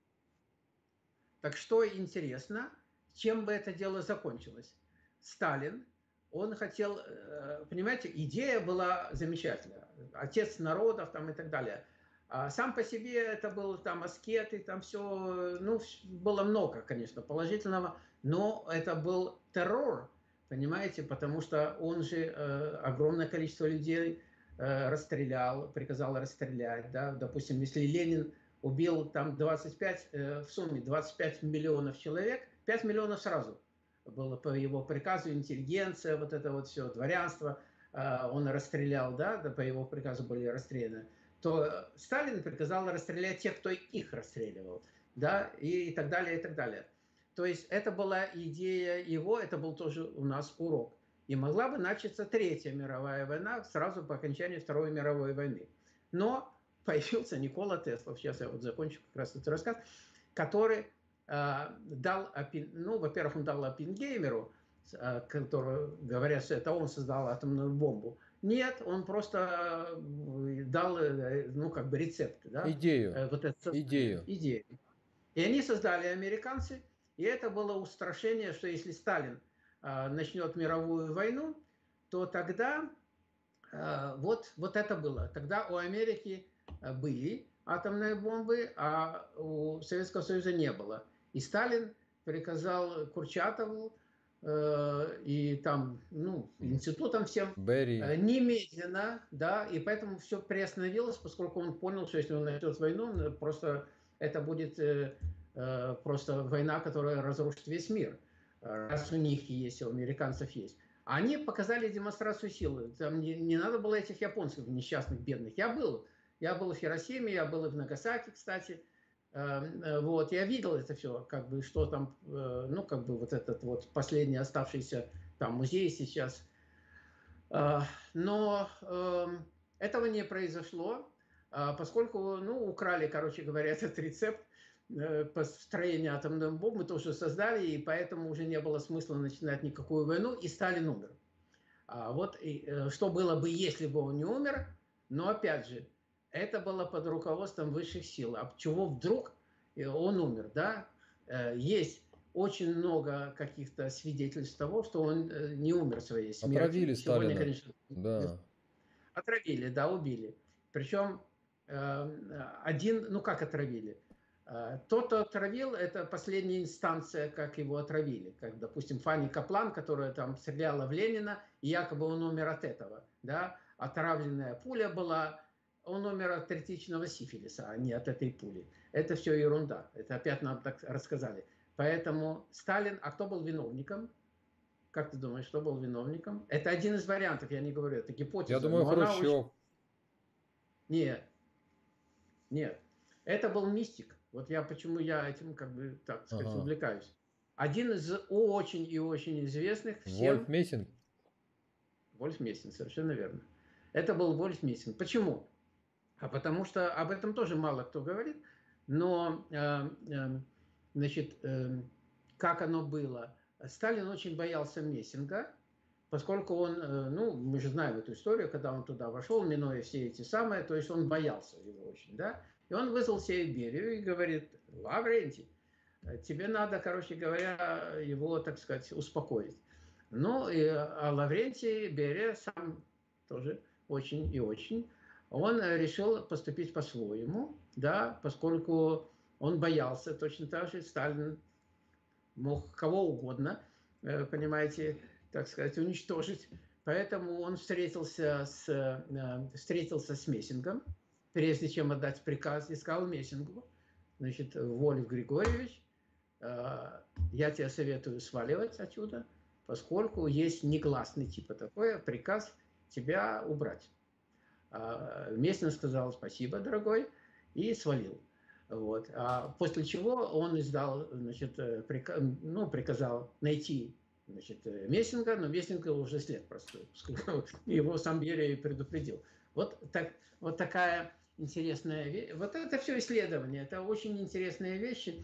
что интересно, чем бы это дело закончилось? Сталин, он хотел, понимаете, идея была замечательная. Отец народов там и так далее. Сам по себе это был там аскеты, там все, ну, было много, конечно, положительного, но это был террор, понимаете, потому что он же огромное количество людей расстрелял, приказал расстрелять, да, допустим, если Ленин убил там 25, в сумме 25 миллионов человек, 5 миллионов сразу было по его приказу, интеллигенция, вот это вот все, дворянство, он расстрелял, да, по его приказу были расстреляны, то Сталин приказал расстрелять тех, кто их расстреливал, да, и так далее, и так далее. То есть это была идея его, это был тоже у нас урок. И могла бы начаться Третья мировая война сразу по окончании Второй мировой войны. Но появился Никола Тесла, сейчас я вот закончу как раз этот рассказ, который дал, ну, во-первых, он дал Оппенгеймеру, который, говорят, что это он создал атомную бомбу. Нет, он просто дал, ну, как бы рецепт, да? Идею. Вот это Идею. идею. И они создали, американцы, и это было устрашение, что если Сталин начнет мировую войну, то тогда вот это было. Тогда у Америки были атомные бомбы, а у Советского Союза не было. И Сталин приказал Курчатову и там, ну, институтам всем Берри. немедленно, да, и поэтому все приостановилось, поскольку он понял, что если он начнет войну, он просто это будет просто война, которая разрушит весь мир, раз у них есть, у американцев есть. Они показали демонстрацию силы. Там не надо было этих японцев несчастных, бедных. Я был в Хиросиме, я был и в Нагасаки, кстати. Вот, я видел это все, как бы, что там, ну, как бы, вот этот вот последний оставшийся там музей сейчас. Но этого не произошло, поскольку, ну, украли, короче говоря, этот рецепт построения атомной бомбы, то, что создали, и поэтому уже не было смысла начинать никакую войну, и Сталин умер. Вот что было бы, если бы он не умер, но, опять же, это было под руководством высших сил. А чего вдруг он умер, да? Есть очень много каких-то свидетельств того, что он не умер своей смертью. Отравили Сегодня, Сталина. конечно, Да. отравили, да, убили. Причем один, ну как отравили? Тот, кто отравил, это последняя инстанция, как его отравили. Как, допустим, Фанни Каплан, которая там стреляла в Ленина, и якобы он умер от этого. Да? Отравленная пуля была, он умер от третичного сифилиса, а не от этой пули. Это все ерунда. Это опять нам так рассказали. Поэтому Сталин, а кто был виновником? Как ты думаешь, что был виновником? Это один из вариантов, я не говорю, это Я гипотеза, думаю, но она очень... Хрущев. Нет, нет. Это был мистик. Вот я почему я этим, как бы, так сказать, Ага. увлекаюсь. Один из очень и очень известных Вольф всем... Мессинг. Вольф Мессинг, совершенно верно. Это был Вольф Мессинг. Почему? А потому что об этом тоже мало кто говорит, но, значит, как оно было. Сталин очень боялся Мессинга, поскольку он, ну, мы же знаем эту историю, когда он туда вошел, минуя все эти самые, то есть он боялся его очень, да, и он вызвал себе Берию и говорит: Лаврентий, тебе надо, короче говоря, его, так сказать, успокоить. Ну, и, а Лаврентий Берия сам тоже очень и очень, он решил поступить по-своему, да, поскольку он боялся точно так же, Сталин мог кого угодно, понимаете, так сказать, уничтожить. Поэтому он встретился с Мессингом, прежде чем отдать приказ, и сказал Мессингу: значит, Вольф Григорьевич, я тебе советую сваливать отсюда, поскольку есть негласный типа такой приказ тебя убрать. Мессинг сказал: спасибо, дорогой, и свалил. Вот. После чего он издал, значит, приказал найти, значит, Мессинга, но Мессинга уже след простой. Его сам Берия предупредил. Вот такая интересная вещь. Вот это все исследование, это очень интересные вещи.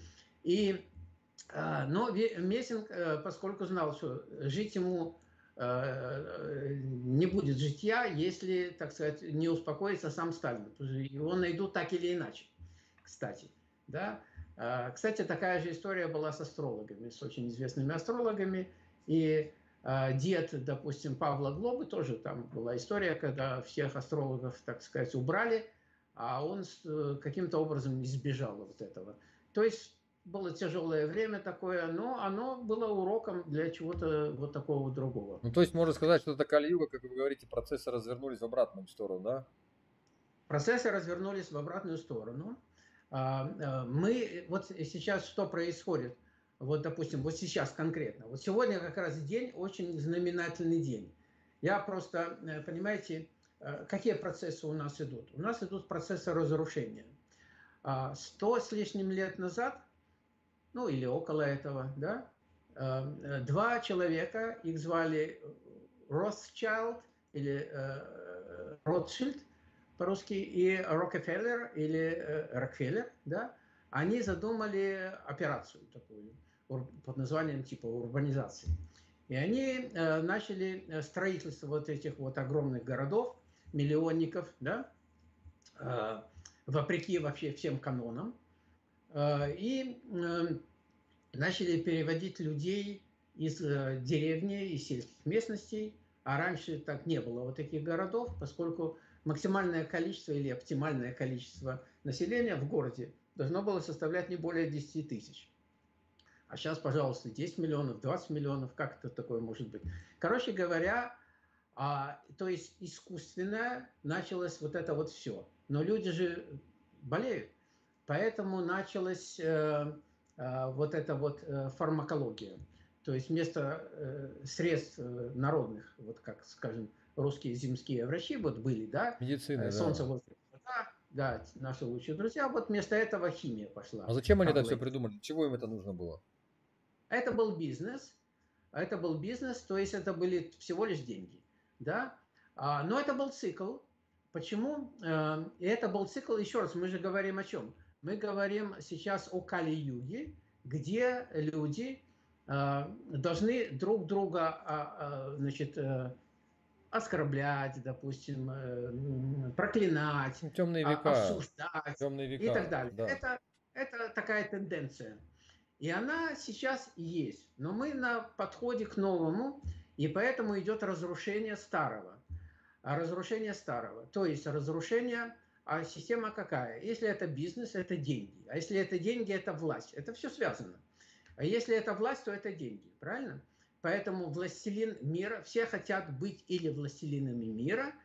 Но Мессинг, поскольку знал, что жить ему не будет житья, если, так сказать, не успокоится сам Сталин. Его найдут так или иначе, кстати. Да? Кстати, такая же история была с астрологами, с очень известными астрологами. И дед, допустим, Павла Глобы, тоже там была история, когда всех астрологов, так сказать, убрали, а он каким-то образом избежал вот этого. То есть было тяжелое время такое, но оно было уроком для чего-то вот такого другого. Ну, то есть можно сказать, что это Кали-юга, как вы говорите, процессы развернулись в обратную сторону, да? Процессы развернулись в обратную сторону. Мы, вот сейчас что происходит? Вот, допустим, вот сейчас конкретно. Вот сегодня как раз день, очень знаменательный день. Я просто, понимаете, какие процессы у нас идут? У нас идут процессы разрушения. 100 с лишним лет назад, ну или около этого, да, два человека, их звали Rothschild или Ротшильд по-русски и Рокфеллер или Рокфеллер, да, они задумали операцию такую под названием типа урбанизации. И они начали строительство вот этих вот огромных городов, миллионников, да, вопреки вообще всем канонам. И начали переводить людей из деревни, из сельских местностей, а раньше так не было вот таких городов, поскольку максимальное количество или оптимальное количество населения в городе должно было составлять не более 10 тысяч. А сейчас, пожалуйста, 10 миллионов, 20 миллионов, как это такое может быть? Короче говоря, то есть искусственно началось вот это вот все. Но люди же болеют. Поэтому началась вот эта вот фармакология. То есть вместо средств народных, вот как, скажем, русские земские врачи вот были, да, Медицины, солнце, да. воздух, вода, да, наши лучшие друзья, вот вместо этого химия А пошла, зачем они это все таблетки. придумали? Для чего им это нужно было? Это был бизнес, то есть это были всего лишь деньги, да, но это был цикл. Почему? И это был цикл, еще раз, мы же говорим о чем? Мы говорим сейчас о Кали-юге, где люди должны друг друга, значит, оскорблять, допустим, проклинать, Темные века. осуждать Темные и так века, далее. да. Это такая тенденция. И она сейчас есть. Но мы на подходе к новому, и поэтому идет разрушение старого. А разрушение старого. То есть разрушение, а система какая? Если это бизнес, это деньги. А если это деньги, это власть. Это все связано. А если это власть, то это деньги. Правильно? Поэтому властелин мира, все хотят быть или властелинами мира,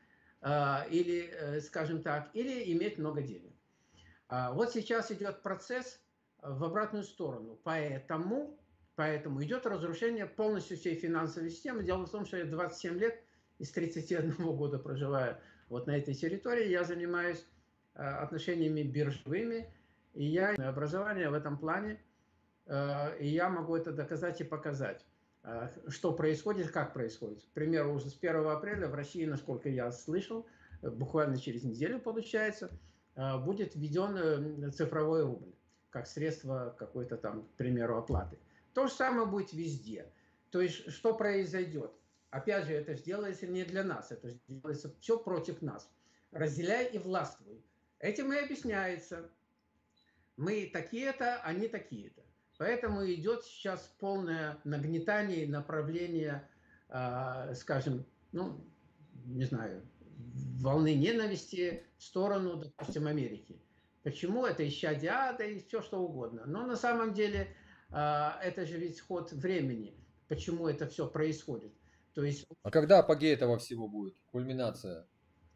или, скажем так, или иметь много денег. Вот сейчас идет процесс в обратную сторону. Поэтому идет разрушение полностью всей финансовой системы. Дело в том, что я 27 лет из 31 года проживаю вот на этой территории. Я занимаюсь отношениями биржевыми, и я имею образование в этом плане, и я могу это доказать и показать, что происходит, как происходит. К примеру, уже с 1 апреля в России, насколько я слышал, буквально через неделю, получается, будет введен цифровой рубль, как средство какой-то там, к примеру, оплаты. То же самое будет везде. То есть, что произойдет? Опять же, это же делается не для нас, это же делается все против нас. Разделяй и властвуй. Этим и объясняется. Мы такие-то, они такие-то. Поэтому идет сейчас полное нагнетание и направление, скажем, ну, не знаю, волны ненависти в сторону, допустим, Америки. Почему? Это исчадие ада и все что угодно. Но на самом деле это же ведь ход времени. Почему это все происходит? То есть, А когда апогей этого всего будет? Кульминация?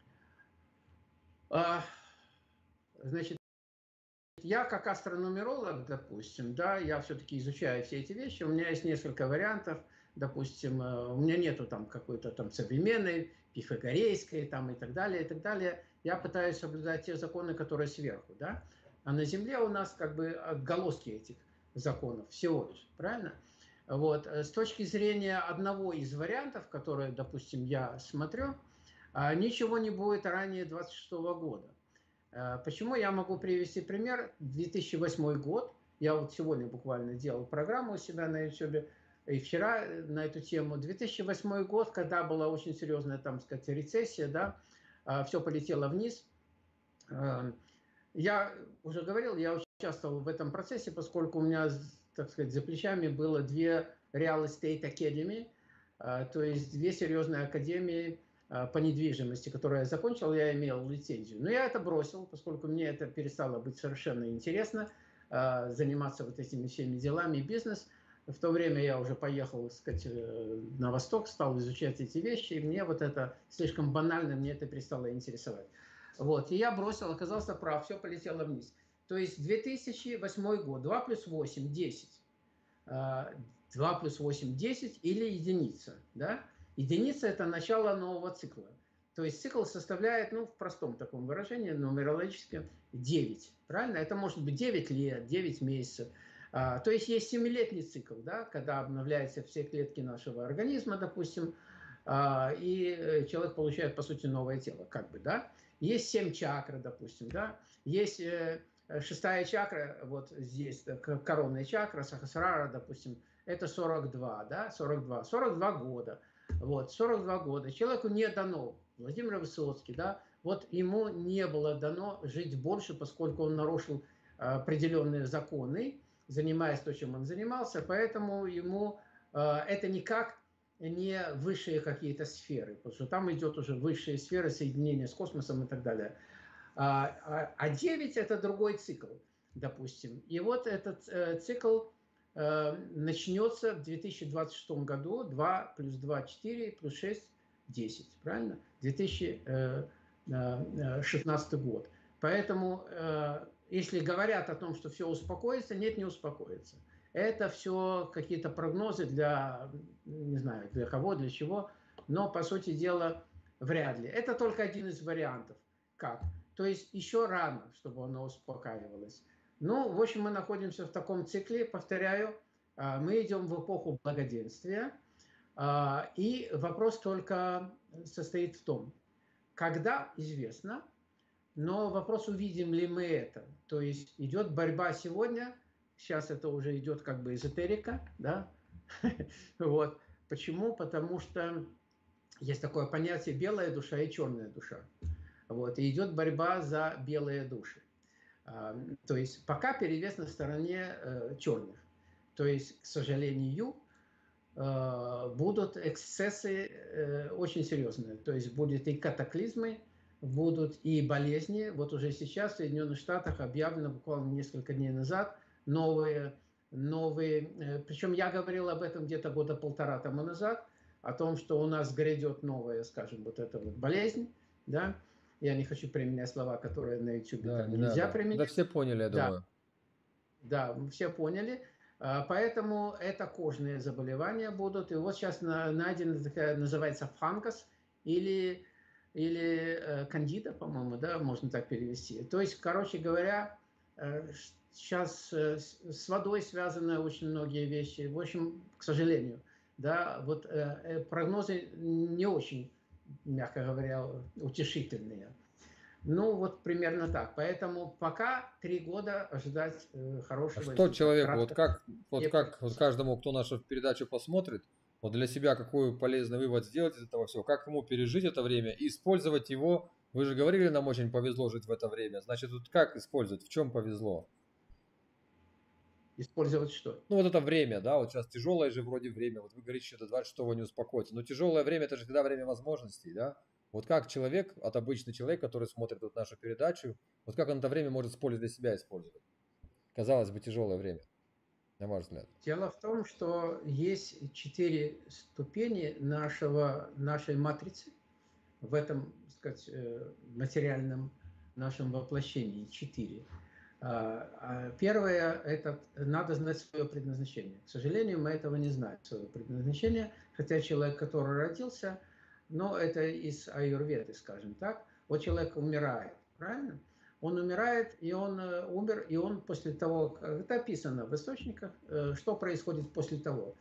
значит, я как астронумеролог, допустим, да, я все-таки изучаю все эти вещи, у меня есть несколько вариантов, допустим, у меня нету там какой-то там современной, пифагорейской там и так далее, и так далее. Я пытаюсь соблюдать те законы, которые сверху, да, а на Земле у нас как бы отголоски этих законов всего лишь, правильно? Вот, с точки зрения одного из вариантов, которые, допустим, я смотрю, ничего не будет ранее 26 года. Почему я могу привести пример? 2008 год. Я вот сегодня буквально делал программу у себя на YouTube, и вчера на эту тему. 2008 год, когда была очень серьезная, там сказать, рецессия, да, все полетело вниз. Я уже говорил, я участвовал в этом процессе, поскольку у меня, так сказать, за плечами было две Real Estate Academy, то есть две серьезные академии по недвижимости, которые я закончил, я имел лицензию. Но я это бросил, поскольку мне это перестало быть совершенно интересно, заниматься вот этими всеми делами, бизнес. В то время я уже поехал, так сказать, на восток, стал изучать эти вещи, и мне вот это слишком банально, мне это перестало интересовать. Вот, и я бросил, оказался прав, все полетело вниз. То есть 2008 год, 2 плюс 8, 10. 2 плюс 8, 10 или единица. Да? Единица – это начало нового цикла. То есть цикл составляет, ну, в простом таком выражении, нумерологическом, 9. Правильно? Это может быть 9 лет, 9 месяцев. То есть есть 7-летний цикл, да, когда обновляются все клетки нашего организма, допустим, и человек получает, по сути, новое тело, как бы, да. Есть 7 чакр, допустим, да. Есть шестая чакра, вот здесь, коронная чакра, сахасрара, допустим, это 42, да, 42 года. Вот, 42 года. Человеку не дано, Владимир Высоцкий, да, вот ему не было дано жить больше, поскольку он нарушил определенные законы, занимаясь то, чем он занимался, поэтому ему это никак не высшие какие-то сферы, потому что там идет уже высшие сферы соединения с космосом и так далее. А 9 – это другой цикл, допустим. И вот этот цикл начнется в 2026 году. 2 плюс 2 – 4, плюс 6 – 10. Правильно? 2016 год. Поэтому если говорят о том, что все успокоится, нет, не успокоится. Это все какие-то прогнозы для, не знаю, для кого, для чего, но, по сути дела, вряд ли. Это только один из вариантов. Как? То есть еще рано, чтобы оно успокаивалось. Ну, в общем, мы находимся в таком цикле, повторяю, мы идем в эпоху благоденствия, и вопрос только состоит в том, когда известно, но вопрос, увидим ли мы это. То есть идет борьба сегодня, сейчас это уже идет как бы эзотерика, да? Вот. Почему? Потому что есть такое понятие белая душа и черная душа. Вот. И идет борьба за белые души. То есть пока перевес на стороне черных. То есть, к сожалению, будут эксцессы очень серьезные. То есть будут и катаклизмы, будут и болезни. Вот уже сейчас в Соединенных Штатах объявлено буквально несколько дней назад новые, причем я говорил об этом где-то года полтора тому назад, о том, что у нас грядет новая, скажем, вот эта вот болезнь, да. Я не хочу применять слова, которые на YouTube Да, там не нельзя надо. Да применять. все поняли, я Да, думаю. да, все поняли. Поэтому это кожные заболевания будут. И вот сейчас найдена такая, называется фангас или кандида, по-моему, да, можно так перевести. То есть, короче говоря, сейчас с водой связаны очень многие вещи. В общем, к сожалению, да, вот прогнозы не очень, мягко говоря, утешительные. Ну, вот примерно так. Поэтому пока 3 года ожидать А хорошего, что если так человеку, кратко, вот не как вот прогноз. каждому, кто нашу передачу посмотрит, вот для себя какой полезный вывод сделать из этого всего, как ему пережить это время и использовать его. Вы же говорили, нам очень повезло жить в это время. Значит, вот как использовать, в чем повезло? Использовать что? Ну, вот это время, да, вот сейчас тяжелое же вроде время. Вот вы говорите, что до 26-го не успокоится. Но тяжелое время, это же всегда время возможностей, да? Вот как человек, от обычный человек, который смотрит вот нашу передачу, вот как он это время может с пользой для себя использовать? Казалось бы, тяжелое время, на ваш взгляд. Дело в том, что есть 4 ступени нашей матрицы в этом, так сказать, материальном нашем воплощении. 4. Первое – это надо знать свое предназначение. К сожалению, мы этого не знаем, свое предназначение, хотя человек, который родился, но это из аюрведы, скажем так, вот человек умирает, правильно? Он умирает, и он умер, и он после того, как это описано в источниках, что происходит после того.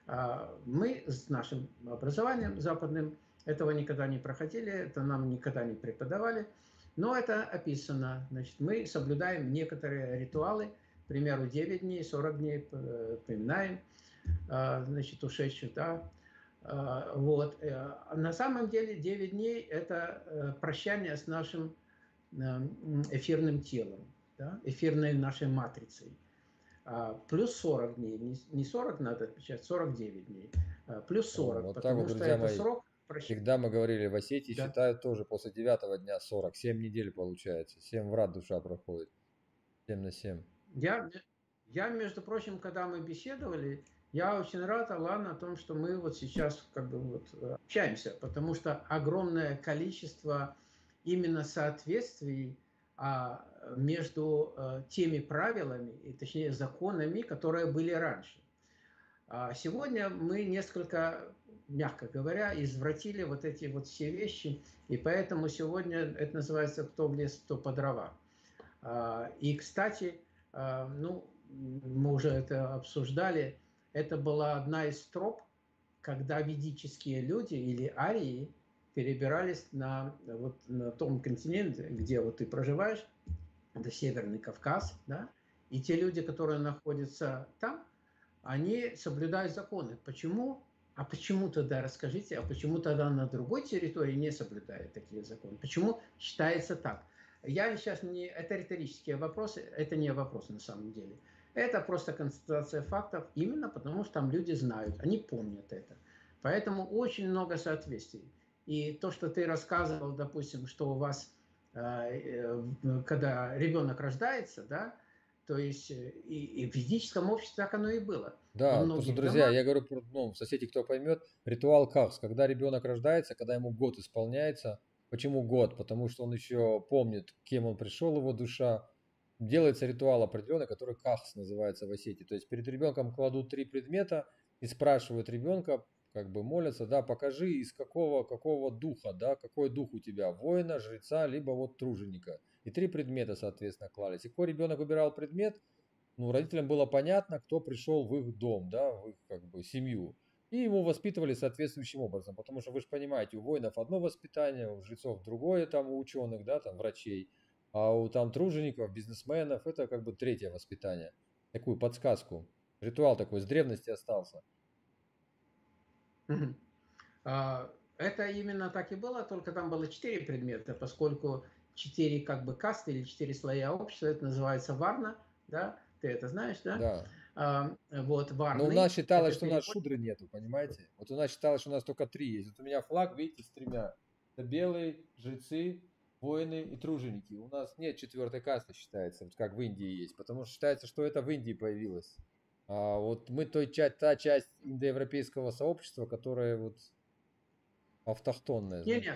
Мы с нашим образованием западным этого никогда не проходили, это нам никогда не преподавали. Но это описано. Значит, мы соблюдаем некоторые ритуалы, к примеру, 9 дней, 40 дней поминаем, значит, ушедших, да. Вот. На самом деле 9 дней – это прощание с нашим эфирным телом, да, эфирной нашей матрицей. Плюс 40 дней, не 40 надо отмечать, 49 дней, плюс 40, Вот так вот, потому что друзья это мои. срок прощения. Всегда мы говорили, в Осетии Да. считают тоже после 9-го дня 40. 7 недель получается. 7 врат душа проходит. 7 на 7. Я, между прочим, когда мы беседовали, я очень рад, Алан, о том, что мы вот сейчас как бы вот общаемся, потому что огромное количество именно соответствий между теми правилами, и точнее законами, которые были раньше. Сегодня мы несколько, мягко говоря, извратили вот эти вот все вещи, и поэтому сегодня это называется «кто в лес, кто по дрова». И, кстати, ну, мы уже это обсуждали, это была одна из троп, когда ведические люди или арии перебирались вот, на том континенте, где вот ты проживаешь, это Северный Кавказ, да, и те люди, которые находятся там, они соблюдают законы. Почему? А почему тогда, расскажите, а почему тогда на другой территории не соблюдают такие законы? Почему считается так? Я сейчас не... Это риторические вопросы, это не вопросы на самом деле. Это просто констатация фактов, именно потому что там люди знают, они помнят это. Поэтому очень много соответствий. И то, что ты рассказывал, допустим, что у вас, когда ребенок рождается, да, то есть и в ведическом обществе так оно и было. Во Да, просто, многих друзья, домах. я говорю, ну, соседи, кто поймет, ритуал кахс, когда ребенок рождается, когда ему год исполняется. Почему год? Потому что он еще помнит, кем он пришел, его душа, делается ритуал определенный, который кахс называется в Осетии. То есть перед ребенком кладут 3 предмета и спрашивают ребенка, как бы молятся, да, покажи из какого духа, да, какой дух у тебя, воина, жреца, либо вот труженика. И 3 предмета, соответственно, клались. И какой ребенок выбирал предмет, ну, родителям было понятно, кто пришел в их дом, да, в их, как бы, семью. И его воспитывали соответствующим образом, потому что вы же понимаете, у воинов одно воспитание, у жрецов другое, там, у ученых, да, там, врачей, а у там тружеников, бизнесменов это как бы третье воспитание. Такую подсказку. Ритуал такой с древности остался. Мгм. Это именно так и было, только там было 4 предмета, поскольку 4 как бы касты или 4 слоя общества, это называется варна, да, ты это знаешь, да? Да. Вот Но у нас варны, считалось, это что у нас перевод. шудры нету, понимаете? Вот у нас считалось, что у нас только 3 есть. Вот у меня флаг, видите, с 3. Это белые, жрецы, воины и труженики. У нас нет 4 касты, считается, вот как в Индии есть. Потому что считается, что это в Индии появилось. А вот мы та часть индоевропейского сообщества, которая вот автохтонная, знаете. Не-не,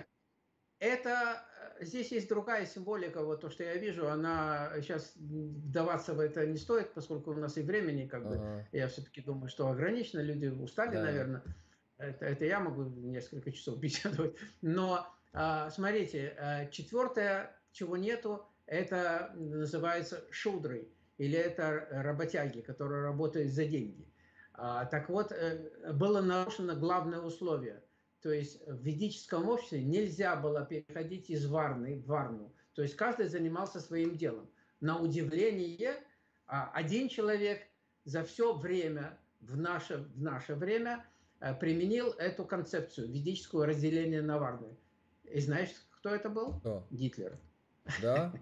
это здесь есть другая символика, вот то, что я вижу, она сейчас вдаваться в это не стоит, поскольку у нас и времени, как бы, Ага, я все-таки думаю, что ограничено, люди устали, да. наверное, это я могу несколько часов беседовать, но смотрите, четвертое, чего нету, это называется шудрой, или это работяги, которые работают за деньги. Так вот, было нарушено главное условие – то есть в ведическом обществе нельзя было переходить из варны в варну. То есть каждый занимался своим делом. На удивление, один человек за все время, в наше время, применил эту концепцию, ведического разделения на варны. И знаешь, кто это был? Что? Гитлер. Да?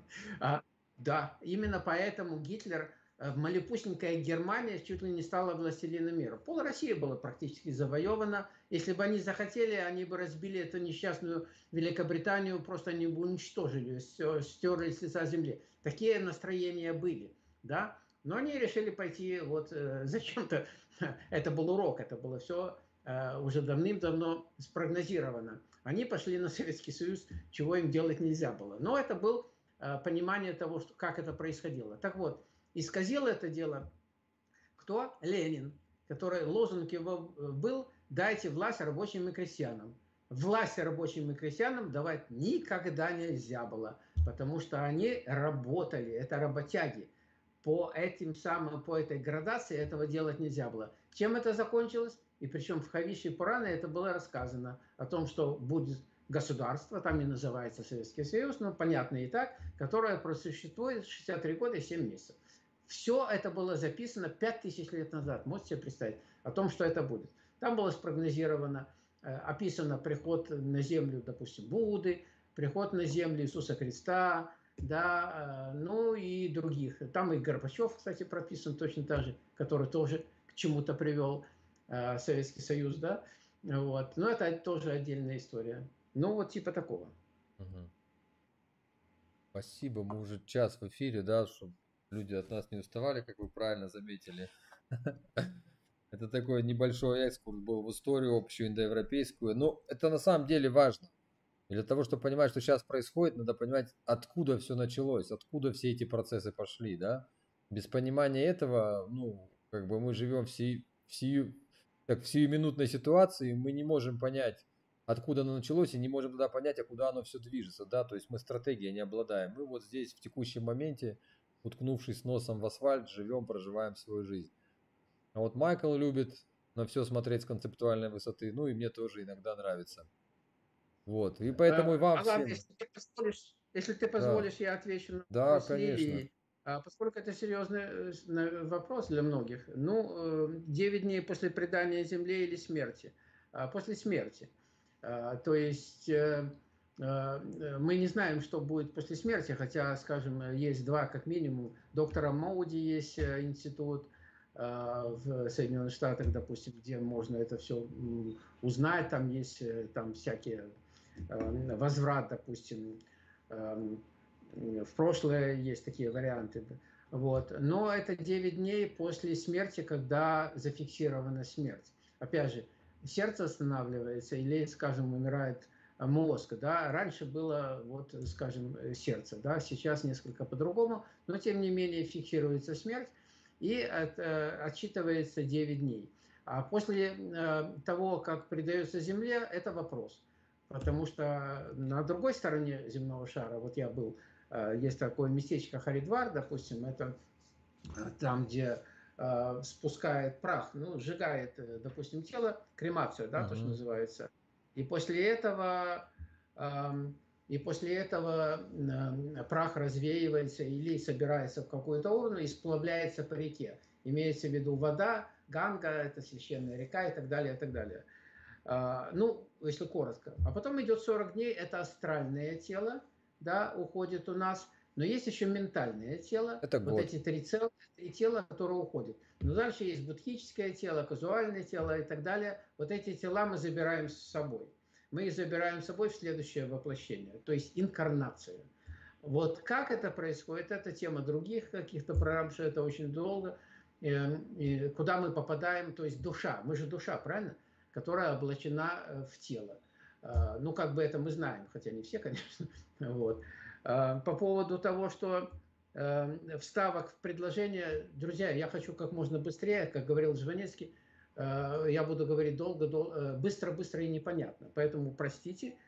Да, именно поэтому Гитлер в малепусенькая Германия чуть ли не стала властелином мира. Пол России было практически завоевано. Если бы они захотели, они бы разбили эту несчастную Великобританию, просто они бы уничтожили ее, стерли с лица земли. Такие настроения были, да. Но они решили пойти вот зачем-то. Это был урок, это было все уже давным-давно спрогнозировано. Они пошли на Советский Союз, чего им делать нельзя было. Но это был понимание того, что, как это происходило. Так вот, исказил это дело кто? Ленин, который лозунг его был «дайте власть рабочим и крестьянам». Власть рабочим и крестьянам давать никогда нельзя было, потому что они работали, это работяги. По этой градации этого делать нельзя было. Чем это закончилось? И причем в Хавише Пуране это было рассказано о том, что будет государство, там не называется Советский Союз, но понятно и так, которое просуществует 63 года и 7 месяцев. Все это было записано 5000 лет назад. Можете себе представить о том, что это будет. Там было спрогнозировано, описано приход на землю, допустим, Будды, приход на землю Иисуса Христа, да, ну и других. Там и Горбачев, кстати, прописан точно так же, который тоже к чему-то привел Советский Союз, да. Вот. Но это тоже отдельная история. Ну, вот типа такого. Мгм. Спасибо, мы уже час в эфире, да, чтобы люди от нас не уставали, как вы правильно заметили. Это такой небольшой экскурс был в историю общую индоевропейскую. Но это на самом деле важно. И для того, чтобы понимать, что сейчас происходит, надо понимать, откуда все началось, откуда все эти процессы пошли, да. Без понимания этого, ну, как бы мы живем в сиюминутной ситуации, мы не можем понять, откуда оно началось, и не можем тогда понять, а куда оно все движется, да. То есть мы стратегией не обладаем. Мы вот здесь в текущем моменте, уткнувшись носом в асфальт, живем, проживаем свою жизнь. А вот Майкл любит на все смотреть с концептуальной высоты, ну и мне тоже иногда нравится. Вот, и поэтому и вам Алан, всем, если ты да, позволишь, я отвечу на да, вопрос конечно. Лилии, поскольку это серьезный вопрос для многих. Ну, 9 дней после предания Земле или смерти? После смерти. То есть мы не знаем, что будет после смерти, хотя, скажем, есть два как минимум. Доктора Моуди есть институт в Соединенных Штатах, допустим, где можно это все узнать. Там есть там всякие возврат, допустим, в прошлое есть такие варианты. Вот. Но это 9 дней после смерти, когда зафиксирована смерть. Опять же, сердце останавливается или, скажем, умирает мозг, да, раньше было, вот, скажем, сердце, да, сейчас несколько по-другому, но тем не менее фиксируется смерть и отсчитывается 9 дней. А после того, как предается Земле, это вопрос. Потому что на другой стороне земного шара, вот я был, есть такое местечко Харидвар, допустим, это там, где спускает прах, ну, сжигает, допустим, тело, кремация, да, то, что Мгм. называется. И после этого, прах развеивается или собирается в какую-то урну и сплавляется по реке. Имеется в виду вода, Ганга, это священная река и так далее, и так далее. Ну, если коротко. А потом идет 40 дней, это астральное тело, да, уходит у нас. Но есть еще ментальное тело, Это вот год. эти три тела, которые уходят. Но дальше есть будхическое тело, казуальное тело и так далее. Вот эти тела мы забираем с собой. Мы их забираем с собой в следующее воплощение, то есть инкарнация. Вот как это происходит, это тема других каких-то программ, что это очень долго. И куда мы попадаем, то есть душа, мы же душа, правильно? Которая облачена в тело. Ну, как бы это мы знаем, хотя не все, конечно. Вот. По поводу того, что вставок в предложение, друзья, я хочу как можно быстрее, как говорил Жванецкий, я буду говорить долго, быстро, быстро и непонятно. Поэтому простите,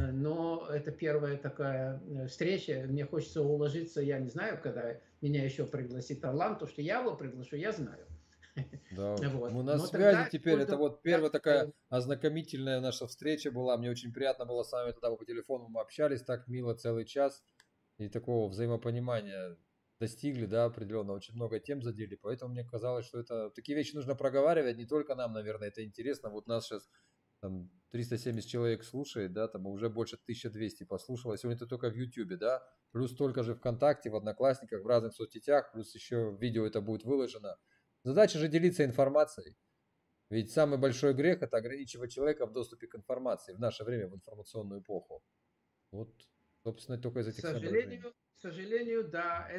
но это первая такая встреча. Мне хочется уложиться, я не знаю, когда меня еще пригласит Орлан, то, что я его приглашу, я знаю. Да, Вот. мы на Но связи тогда теперь. Это буду вот первая дать такая ознакомительная наша встреча была. Мне очень приятно было с вами тогда по телефону. Мы общались так мило целый час. И такого взаимопонимания достигли, да, определенно. Очень много тем задели. Поэтому мне казалось, что это такие вещи нужно проговаривать. Не только нам, наверное, это интересно. Вот нас сейчас там 370 человек слушает, да, там уже больше 1200 послушало. Сегодня это только в Ютубе, да. Плюс столько же ВКонтакте, в Одноклассниках, в разных соцсетях. Плюс еще видео это будет выложено. Задача же делиться информацией. Ведь самый большой грех – это ограничивать человека в доступе к информации в наше время, в информационную эпоху. Вот, собственно, только из этих соображений. К сожалению, да,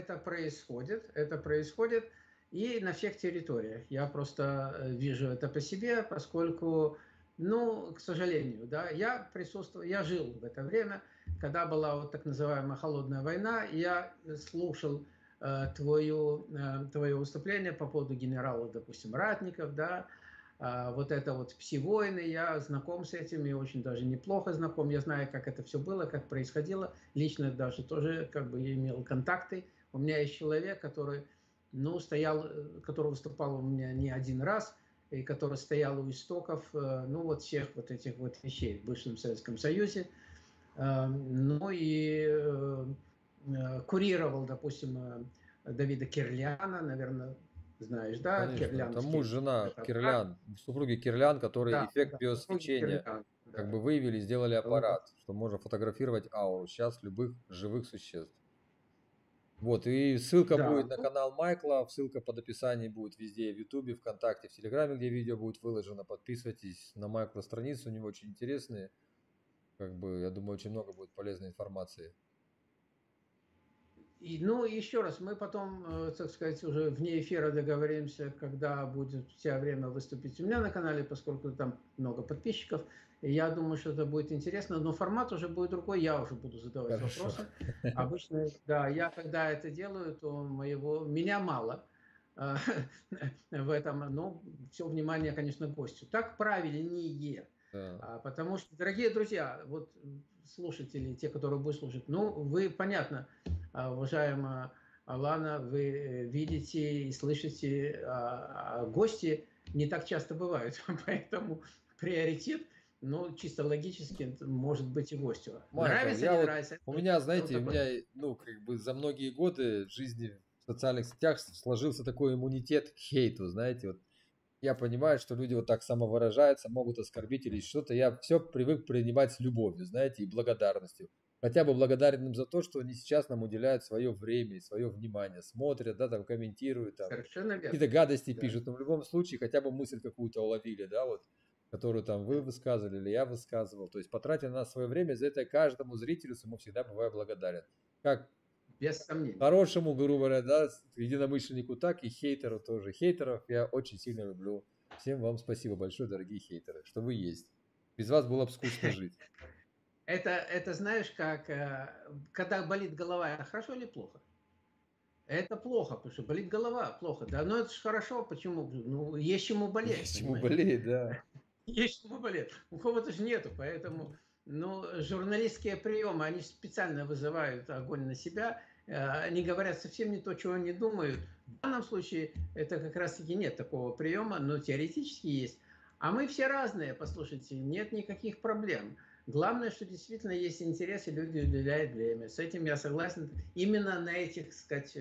это происходит и на всех территориях. Я просто вижу это по себе, поскольку, ну, к сожалению, да, я присутствовал, я жил в это время, когда была вот так называемая холодная война, и я слушал твое выступление по поводу генерала, допустим, Ратников, да, вот это вот пси-войны, я знаком с этим и очень даже неплохо знаком. Я знаю, как это все было, как происходило. Лично даже тоже как бы имел контакты. У меня есть человек, который, ну, стоял, который выступал у меня не один раз, и который стоял у истоков, ну, вот всех вот этих вот вещей в бывшем Советском Союзе. Ну и курировал, допустим, Давида Кирляна, наверное, знаешь, да, Конечно, это муж, кирляновский жена это враг. Кирлян, супруги Кирлян, которые Да, эффект да, супруги биосвечения Кирлян, как да. бы выявили, сделали Вот. аппарат, что можно фотографировать ауру сейчас любых живых существ. Вот, и ссылка будет Да, на ну, канал Майкла, ссылка под описанием будет везде, в Ютубе, ВКонтакте, в Телеграме, где видео будет выложено. Подписывайтесь на Майкла страницу, у него очень интересные, как бы, я думаю, очень много будет полезной информации. ну, еще раз, мы потом, так сказать, уже вне эфира договоримся, когда будет у тебя время выступить у меня на канале, поскольку там много подписчиков. И я думаю, что это будет интересно, но формат уже будет другой, я уже буду задавать Хорошо. вопросы. Обычно, да, я когда это делаю, то меня мало в этом, но все внимание, конечно, гостю. Так правильнее. Да. Потому что, дорогие друзья, вот слушатели, те, которые будут слушать, ну, вы, понятно, уважаемая Алана, вы видите и слышите, гости не так часто бывают, поэтому приоритет, ну, чисто логически, может быть и гостю. Майкл, Нравится, я не вот, нравится, у меня, это вот знаете, у такой. меня, ну, как бы за многие годы жизни в социальных сетях сложился такой иммунитет к хейту, знаете, вот я понимаю, что люди вот так самовыражаются, могут оскорбить или что-то. Я все привык принимать с любовью, знаете, и благодарностью. Хотя бы благодарен им за то, что они сейчас нам уделяют свое время и свое внимание, смотрят, да, там комментируют, там Совершенно верно. какие-то гадости Да. пишут. Но в любом случае хотя бы мысль какую-то уловили, да, вот, которую там вы высказывали или я высказывал. То есть потратили на нас свое время, за это каждому зрителю ему всегда бываю благодарен. Как Без сомнений. хорошему, грубо говоря, да, единомышленнику, так и хейтеру тоже. Хейтеров я очень сильно люблю. Всем вам спасибо большое, дорогие хейтеры, что вы есть. Без вас было бы скучно жить. это знаешь, как, когда болит голова, это хорошо или плохо? Это плохо, потому что болит голова, плохо. Да, но это же хорошо, почему? Ну, есть чему болеть, Есть чему понимаешь? болеть, да. Есть чему болеть. У кого-то же нету, поэтому, ну, журналистские приемы, они специально вызывают огонь на себя. Они говорят совсем не то, чего они думают. В данном случае это как раз-таки нет такого приема, но теоретически есть. А мы все разные, послушайте, нет никаких проблем. Главное, что действительно есть интерес, и люди уделяют время. С этим я согласен. Именно на этих, так сказать,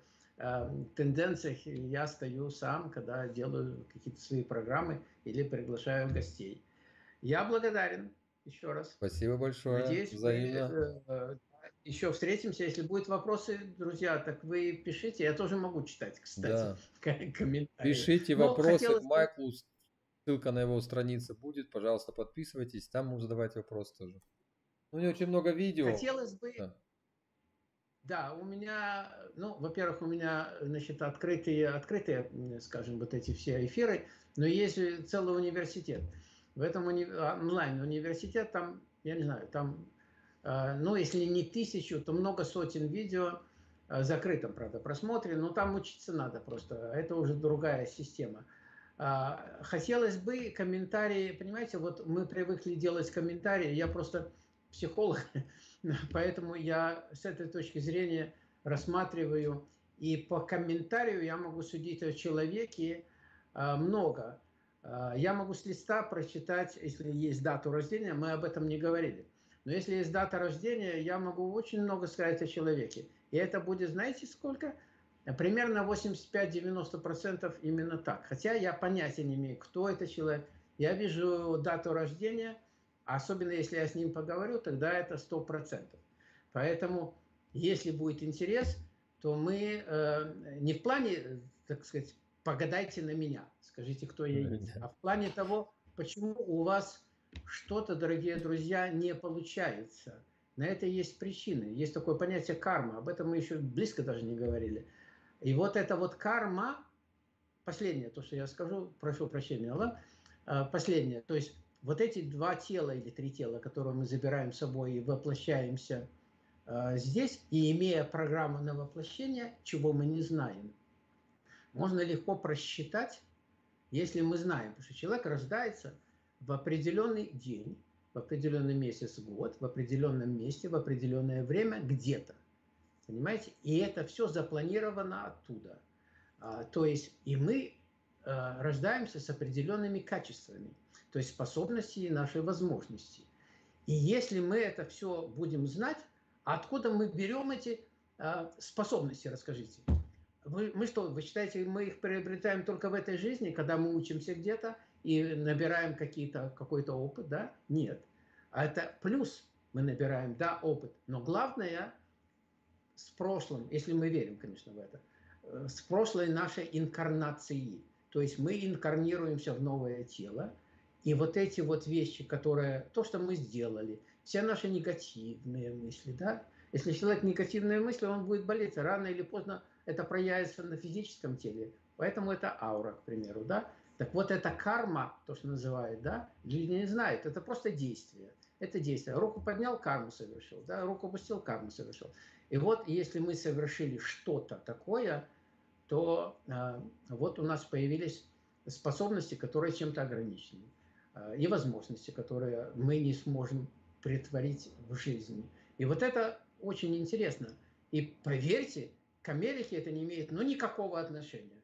тенденциях я стою сам, когда делаю какие-то свои программы или приглашаю гостей. Я благодарен еще раз. Спасибо большое. Надеюсь, мы Взаимно. еще встретимся. Если будут вопросы, друзья, так вы пишите. Я тоже могу читать, кстати, Да. комментарии. Пишите Но вопросы к хотелось бы, Майклу. Ссылка на его странице будет. Пожалуйста, подписывайтесь. Там можно задавать вопросы тоже. У него очень много видео. хотелось бы, Да. да, у меня, ну, во-первых, у меня, значит, открытые, скажем, вот эти все эфиры, но есть же целый университет. В этом онлайн-университет, там, я не знаю, там, ну, если не тысячу, то много сотен видео, закрытом, правда, просмотре, но там учиться надо просто, это уже другая система. Хотелось бы комментарии, понимаете, вот мы привыкли делать комментарии, я просто психолог, поэтому я с этой точки зрения рассматриваю, и по комментарию я могу судить о человеке много. Я могу с листа прочитать, если есть дату рождения, мы об этом не говорили. Но если есть дата рождения, я могу очень много сказать о человеке. И это будет, знаете, сколько? Примерно 85-90% именно так. Хотя я понятия не имею, кто это человек. Я вижу дату рождения, особенно если я с ним поговорю, тогда это 100%. Поэтому, если будет интерес, то мы не в плане, так сказать, погадайте на меня, скажите, кто я есть, а в плане того, почему у вас что-то, дорогие друзья, не получается. На это есть причины. Есть такое понятие карма. Об этом мы еще близко даже не говорили. И вот эта вот карма, последнее, то, что я скажу, прошу прощения, Аллах, последнее, то есть вот эти два тела или три тела, которые мы забираем с собой и воплощаемся здесь, и имея программу на воплощение, чего мы не знаем, можно легко просчитать, если мы знаем, потому что человек рождается в определенный день, в определенный месяц, год, в определенном месте, в определенное время, где-то. Понимаете? И это все запланировано оттуда. То есть и мы рождаемся с определенными качествами, то есть способности и наши возможности. И если мы это все будем знать, откуда мы берем эти способности, расскажите? Мы что, вы считаете, мы их приобретаем только в этой жизни, когда мы учимся где-то и набираем какой-то опыт, да? Нет. А это плюс мы набираем, да, опыт. Но главное с прошлым, если мы верим, конечно, в это, с прошлой нашей инкарнации. То есть мы инкарнируемся в новое тело, и вот эти вот вещи, которые, то, что мы сделали, все наши негативные мысли, да, если человек негативные мысли, он будет болеть, рано или поздно это проявится на физическом теле, поэтому это аура, к примеру, да. Так вот, это карма, то, что называют, да, люди не знают, это просто действие. Это действие. Руку поднял, карму совершил, да, руку опустил, карму совершил. И вот, если мы совершили что-то такое, то вот у нас появились способности, которые чем-то ограничены, и возможности, которые мы не сможем претворить в жизнь. И вот это очень интересно. И поверьте, к Америке это не имеет никакого отношения.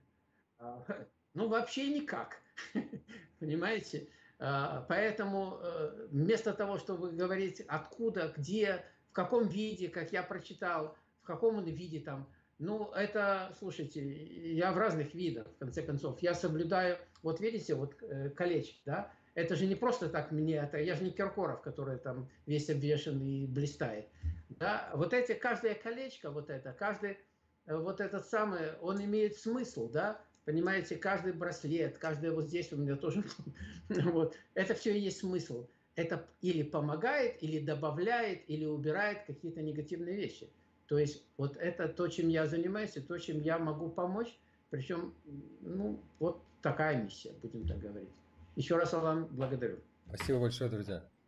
Ну, вообще никак. Понимаете? Поэтому вместо того, чтобы говорить откуда, где, в каком виде, как я прочитал, в каком он виде там, ну, это, слушайте, я в разных видах, в конце концов. Я соблюдаю, вот видите, вот колечко, да, это же не просто так мне, это я же не Киркоров, который там весь обвешен и блистает. Да, вот эти, каждое колечко, вот это, каждый вот этот самый, он имеет смысл, да, понимаете, каждый браслет, каждый вот здесь у меня тоже, вот, это все и есть смысл. Это или помогает, или добавляет, или убирает какие-то негативные вещи. То есть вот это то, чем я занимаюсь, и то, чем я могу помочь. Причем, ну, вот такая миссия, будем так говорить. Еще раз вам благодарю. Спасибо большое, друзья.